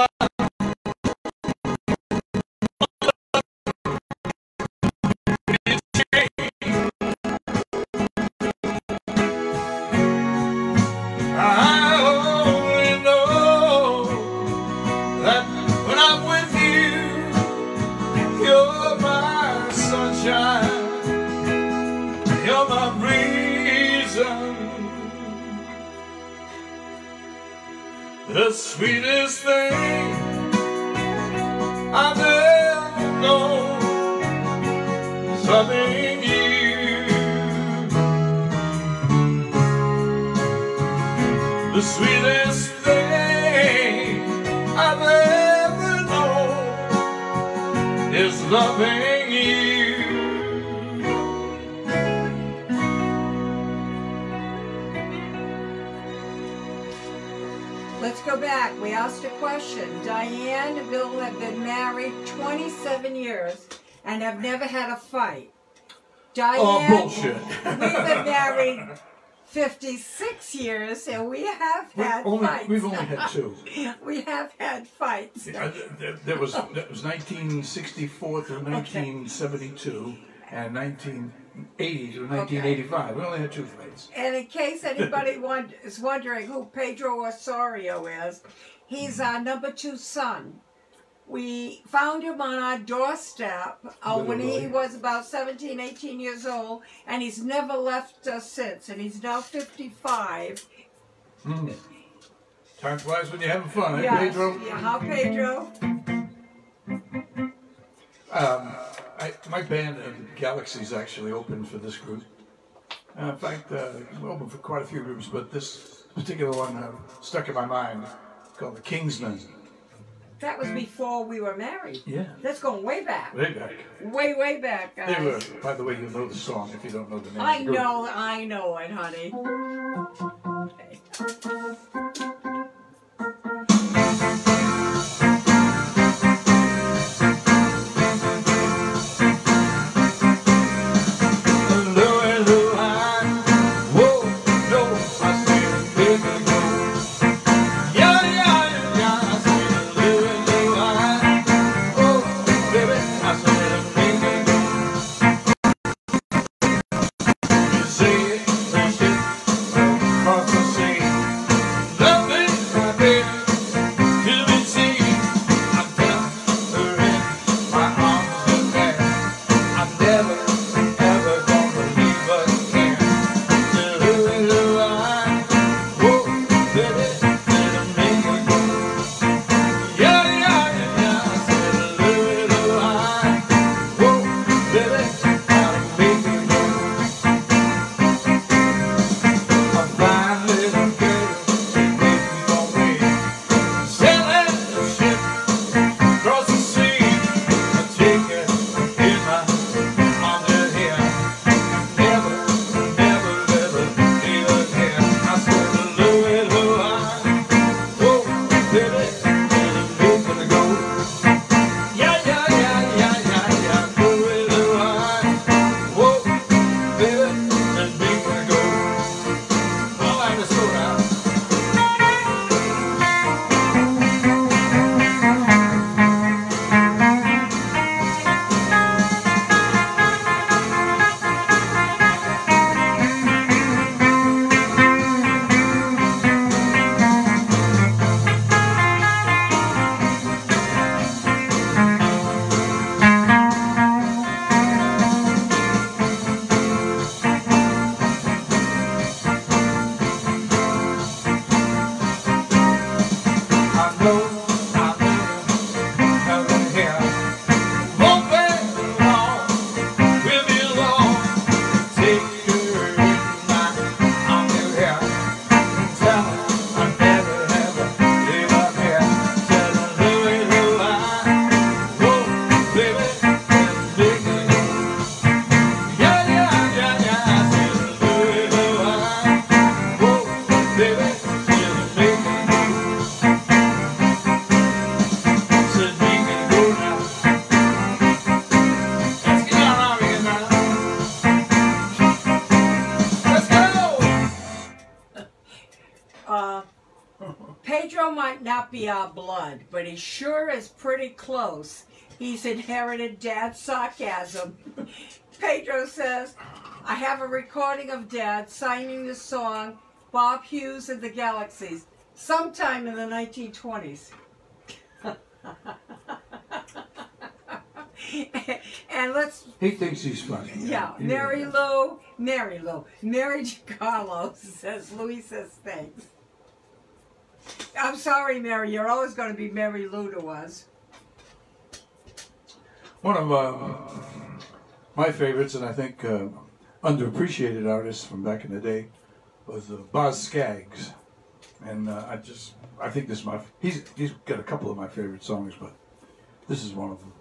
you're my reason, the sweetest thing I've ever known is loving you. The sweetest thing I've ever known is loving you. Let's go back. We asked a question. Diane and Bill have been married 27 years and have never had a fight. Diane, oh, bullshit. We've been married 56 years and we have had fights. We've only had two. We have had fights. That was 1964 through 1972 and 1980 to 1985. We only had two fights. And in case anybody is wondering who Pedro Osorio is, he's our number 2 son. We found him on our doorstep when he was about 17, 18 years old, and he's never left us since, and he's now 55. Time flies when you're having fun, yes. Pedro? Yeah, how Pedro? My band, Galaxies, actually opened for this group. In fact, we opened for quite a few groups, but this particular one stuck in my mind, called the Kingsmen. That was before we were married. Yeah. That's going way back. Way back. Way, way back, guys. They were, by the way, you know the song if you don't know the name I of the group. I know it, honey. Pedro might not be our blood, but he sure is pretty close. He's inherited Dad's sarcasm. Pedro says, I have a recording of Dad signing the song Bob Hughes and the Galaxies sometime in the 1920s. And he thinks he's funny. Yeah, Mary DiCarlo says, Louis says thanks. I'm sorry, Mary, you're always going to be Mary Lou to us. One of my favorites, and I think underappreciated artists from back in the day, was Boz Scaggs. And I think this is he's got a couple of my favorite songs, but this is one of them.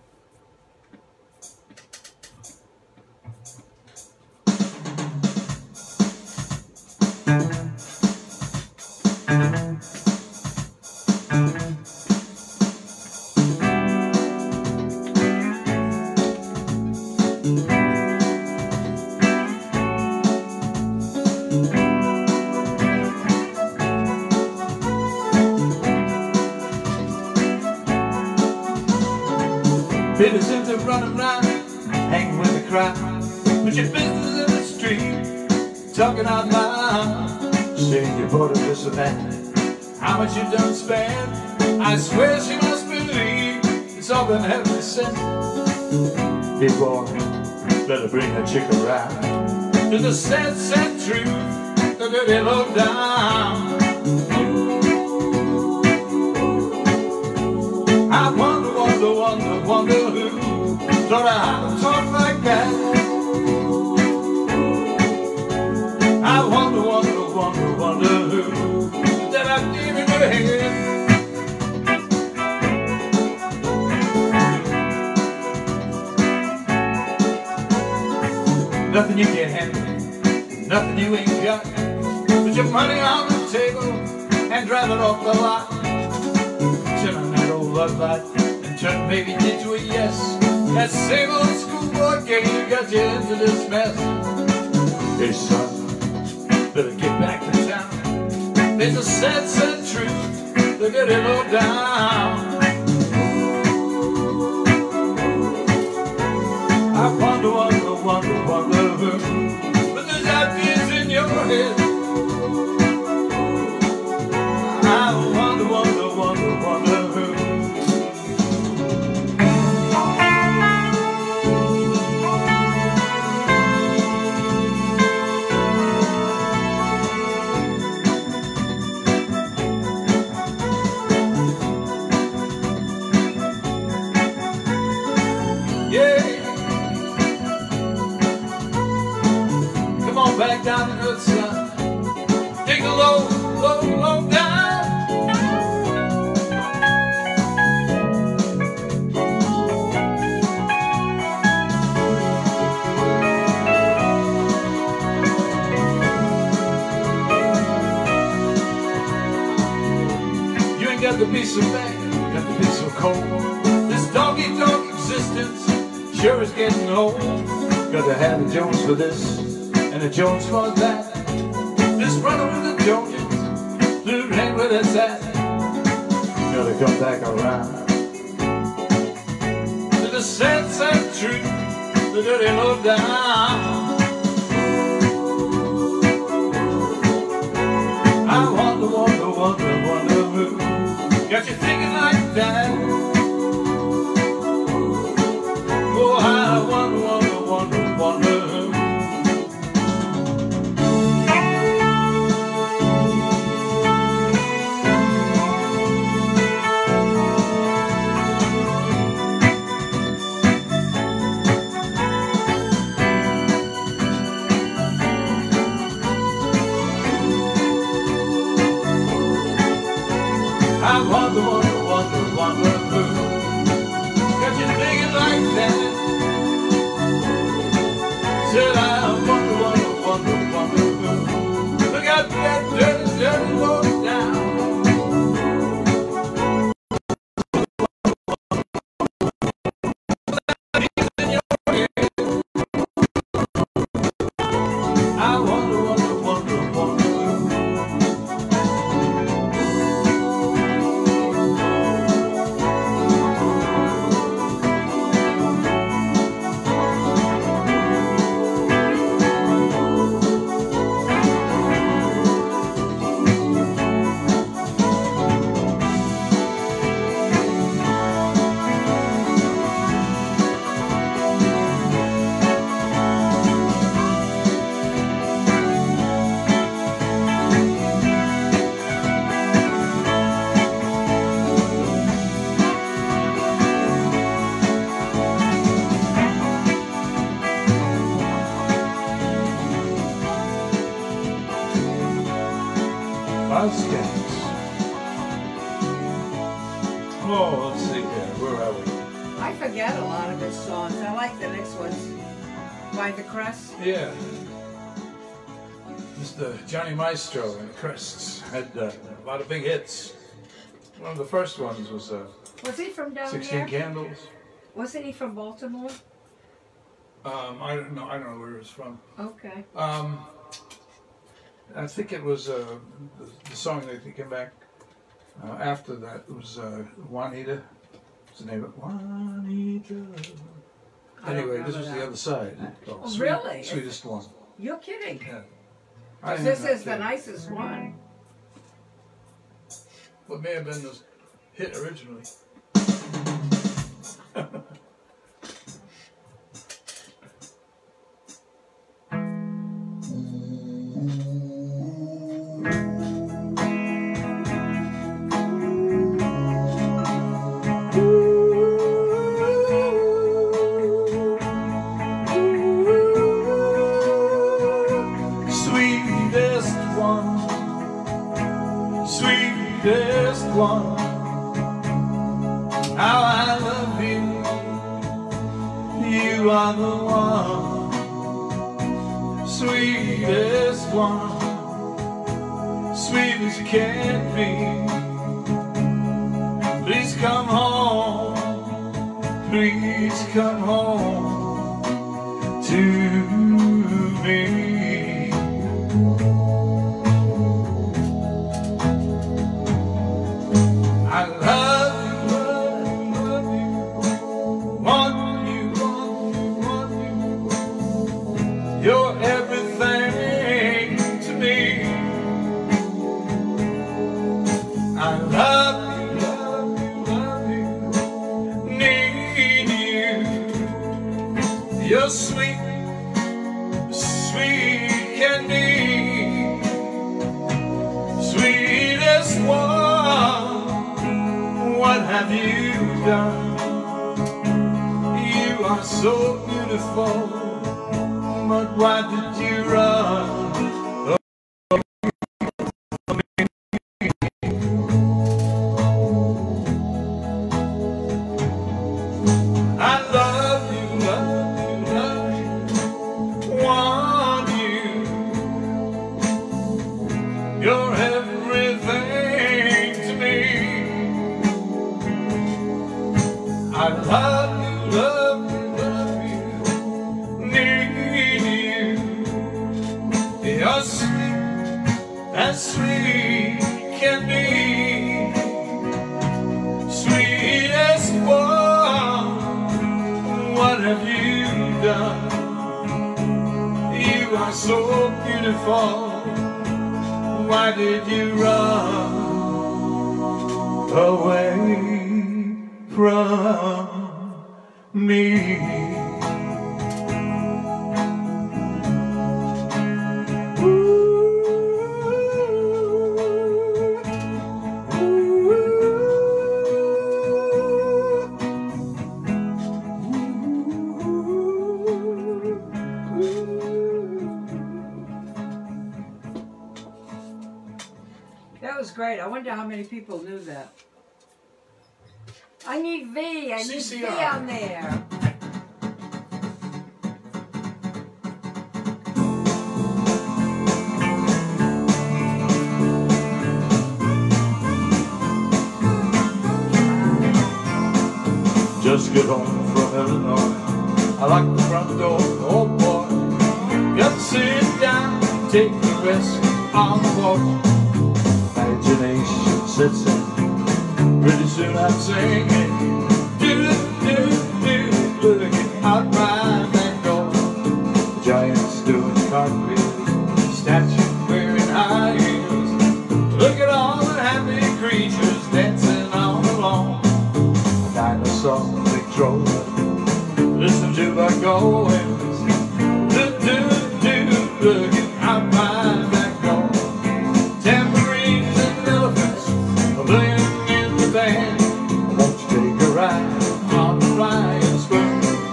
Business into running around, hanging with the crowd. Put your business in the street, talking out loud, saying you bought this or that, how much you done spend. I swear she must believe it's all been heavily sent. Hey boy, better bring that chick around. There's a sad, sad truth, the dirty low down. I wonder who thought I'd talk like that. I wonder who that I gave in her head. Nothing you can't handle, nothing you ain't got. Put your money on the table and drive it off the lot. Turn on that old love light and turn maybe into a yes. That same old schoolboy game got you into this mess. Hey son, better get back to town. There's a sad, sad truth, they get it all down. I wonder who, but there's ideas in your head. I wonder who. Back down the good side, dig a low down. You ain't got to be so bad, you got to be so cold. This dog-eat-dog existence sure is getting old. Got to have the Jones for this and the Jones for that. This runner with the Joneses, blue rain with its hat. Gotta come back around to the sad, sad truth, the dirty low down. I wonder who got you thinking like that. Oh, I wonder who. I wonder who. next one's by the Crests. Yeah. Mr. Johnny Maestro and the Crests had a lot of big hits. One of the first ones was he from down 16 here? Candles. Wasn't he from Baltimore? I don't know where he was from. Okay. I think it was the song that came back after that. It was Juanita. What's the name of it? Juanita. Anyway, this was the other side. Oh, really? Sweetest One. You're kidding. Yeah. This is the nicest one. What may have been the hit originally. Sweetest one, how I love you, you are the one. Sweetest one, sweet as you can be. Please come home, please come home to me. I love you, want you, want you. You're everything to me. I love you, need you. You're sweet, sweet can be. Sweetest one. What have you done? You are so beautiful, but why did you run? I love you, want you. You're everything to me. I love you, need you. You're sweet, as sweet can be. Sweetest one, what have you done? You are so beautiful, why did you run away from me? That was great. I wonder how many people knew that. I need V. I need V on there. Just get home from Illinois. I like the front door. Oh boy, got to sit down, take a rest on the porch. Imagination sets in. Pretty soon I'm singing. Looking out my back door. Giants doing cartwheels, statues wearing high heels. Look at all the happy creatures dancing on the lawn. Dinosaur, big troller, listen to the goings. Looking out my back door. Tambourines and elephants are playing in the band. Won't you take a ride on the flying spoon?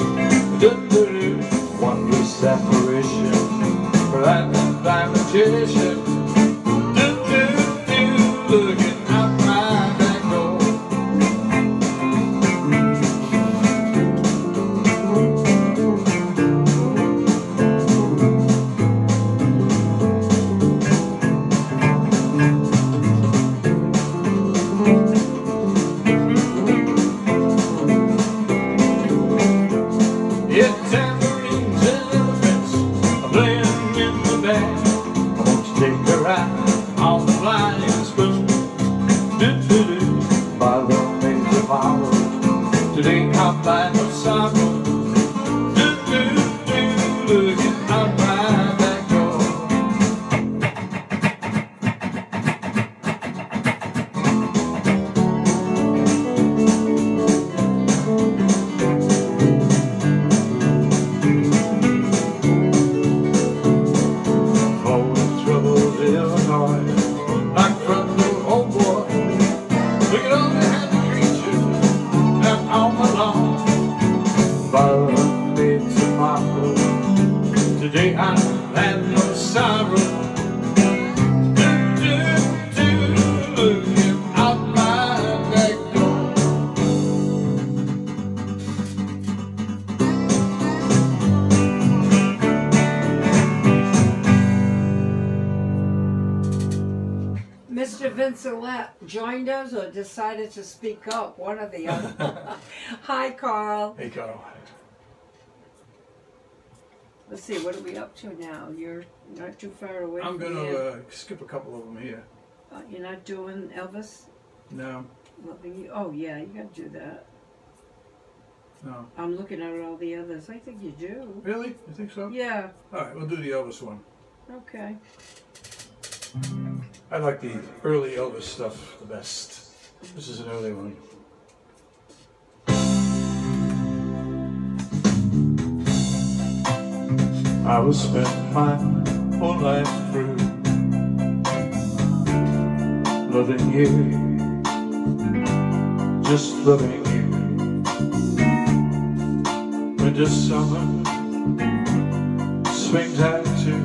Wondrous apparition for that magician. Looking out my back door. Today I have no sorrow. Looking out my back door. Mr. Vincelette joined us or decided to speak up, one or the other. Hi, Carl. Hey, Carl. Let's see, what are we up to now? You're not too far away I'm from going here. to skip a couple of them here. You're not doing Elvis? No, Loving You? Oh, yeah, you got to do that. no. I'm looking at all the others. I think you do. Really? You think so? Yeah, All right, we'll do the Elvis one. okay. I like the early Elvis stuff the best. This is an early one. I will spend my whole life through loving you, just loving you. Winter, summer, springtime too.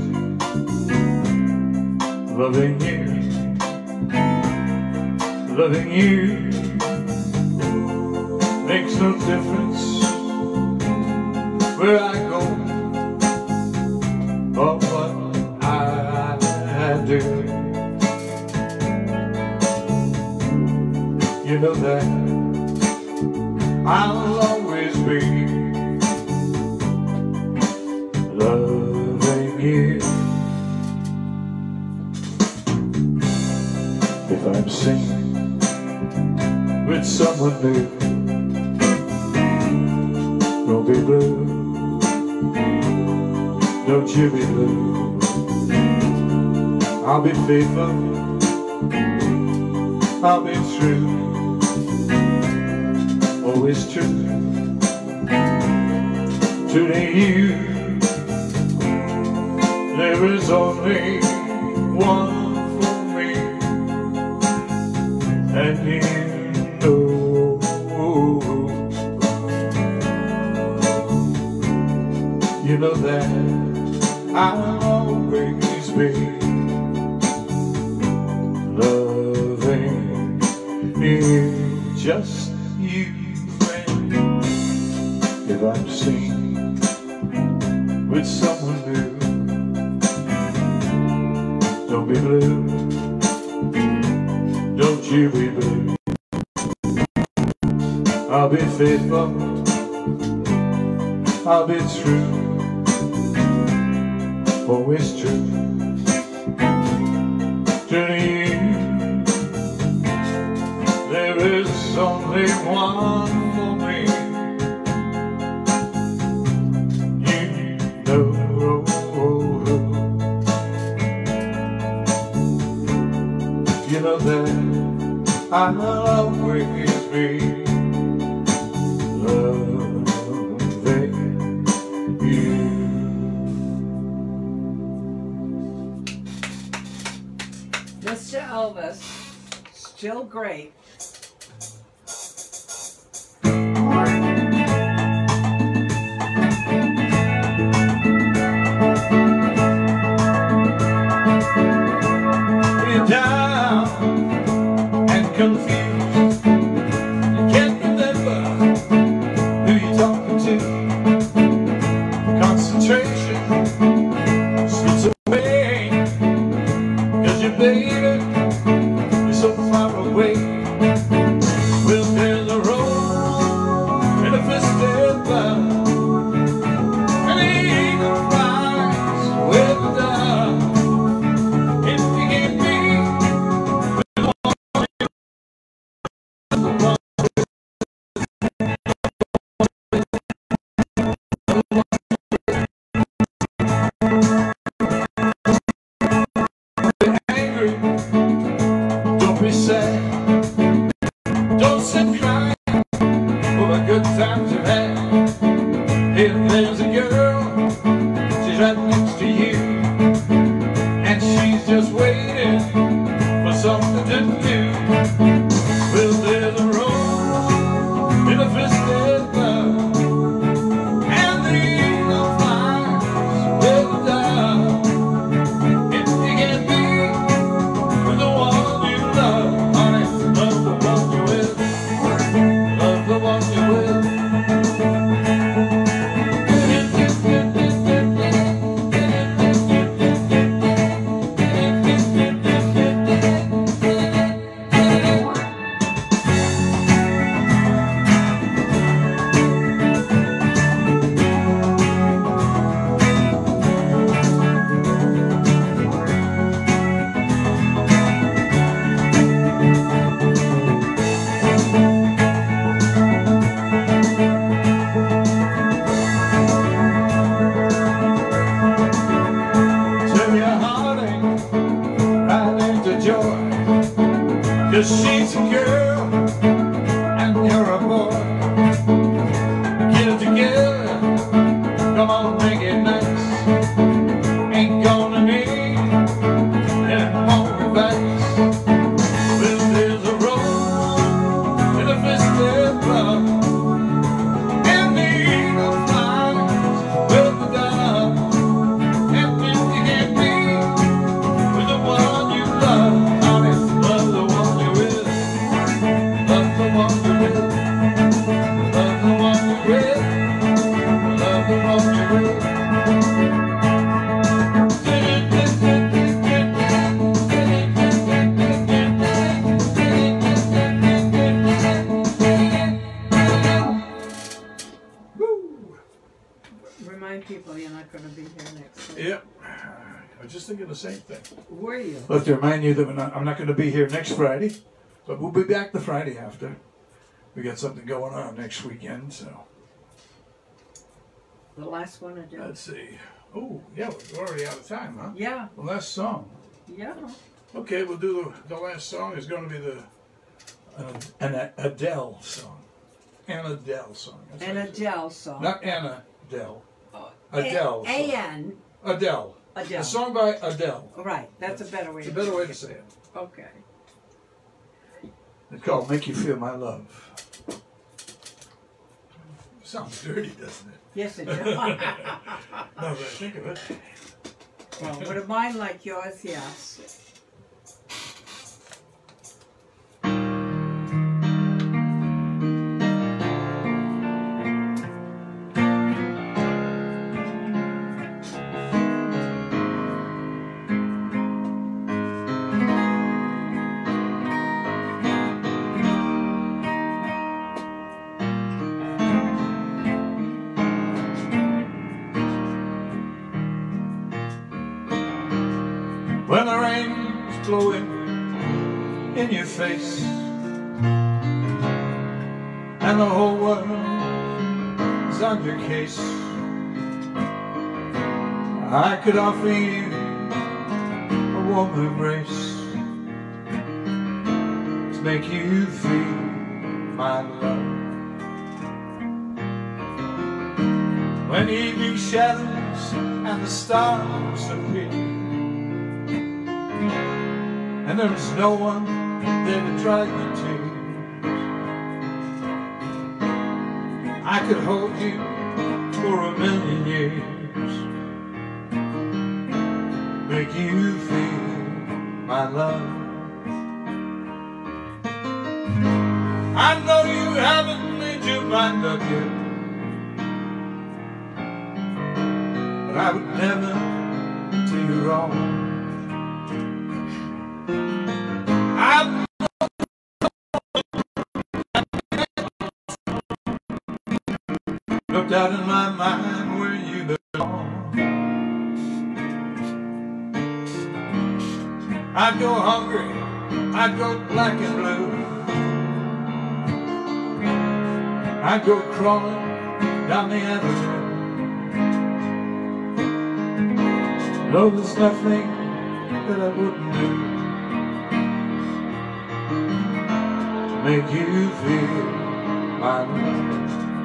Loving you makes no difference where I go or what I do. You know that I'll always be loving you. If I'm singing with someone new, don't be blue, don't you be blue. I'll be faithful, I'll be true, always true to you. There is only one and you know, you know that I'll always be loving you, just you. And if I'm seen with someone new, don't be blue, don't you be blue. I'll be faithful, I'll be true, always true to you. There is only one for me, you know. You know that I'll always be loving you. Mr. Elvis, still great. You're down and confused, you can't remember who you're talking to. Concentration slips away, 'cause your baby is so far away. Well, there's a road in a footstep, and the eagle flies with the dove. If you give me angry, don't be sad, don't sit crying for the good times you've had. If there's a girl, she's right next to you, and she's just waiting for something to do. Well, there's a road in a fisted love, and the eagle flies with the remind people you're not going to be here next week. Yep. I was just thinking the same thing. Were you? But to remind you that I'm not going to be here next Friday, but we'll be back the Friday after. We got something going on next weekend, so. The last one I did. Let's see. Oh, yeah, we're already out of time, huh? Yeah. The last song. Yeah. Okay, we'll do the last song is going to be an Adele song. An Adele song. An Adele song. Not Anna Adele. Adele. A-N. Adele. Adele. A song by Adele. Right, that's a better way to say it. It's a better way to say it. Okay. It's called Make You Feel My Love. Sounds dirty, doesn't it? Yes, it does. No, but I think of it. Well, with a mind like yours, yes. When the rain's blowing in your face and the whole world is on your case, I could offer you a warm embrace to make you feel my love. When evening shadows and the stars appear and there's no one there to dry your tears, I could hold you for a million years, make you feel my love. I know you haven't made your mind up yet, but I would never do you wrong. No doubt in my mind where you belong. I'd go hungry, I'd go black and blue, I'd go crawling down the avenue. No, there's nothing that I wouldn't do to make you feel my love.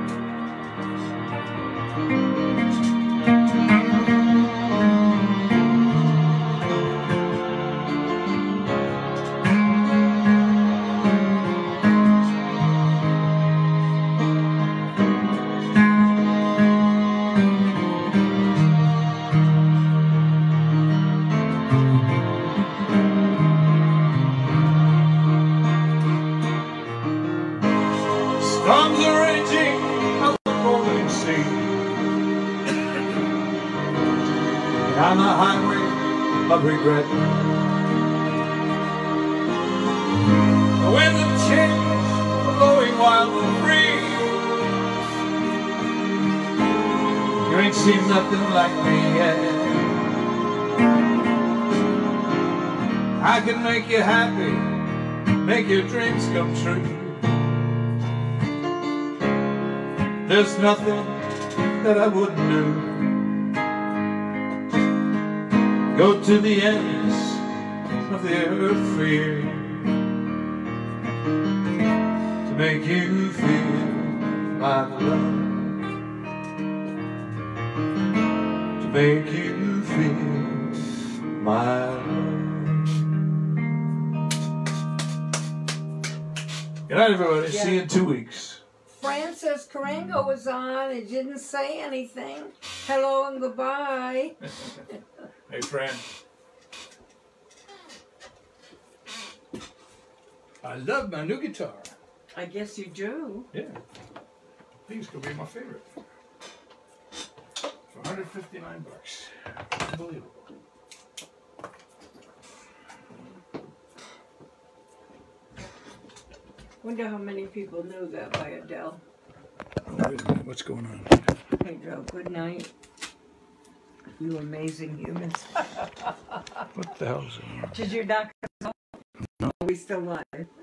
Storms are raging on the rolling sea, on the highway of regret. The winds of change are blowing wild and free. You ain't seen nothing like me yet. I can make you happy, make your dreams come true. There's nothing that I wouldn't do. Go to the ends of the earth for you to make you feel my love, to make you feel my love. Good night, everybody. Yeah. See you in 2 weeks. Francis Carango was on. It didn't say anything. Hello and goodbye. Hey, friend. I love my new guitar. I guess you do. Yeah. I think it's going to be my favorite. For $159. Unbelievable. Wonder how many people knew that by Adele. Oh, wait a minute. What's going on? Hey, Joe, good night. You amazing humans. What the hell's it? Did you knock us off? No. Are we still live?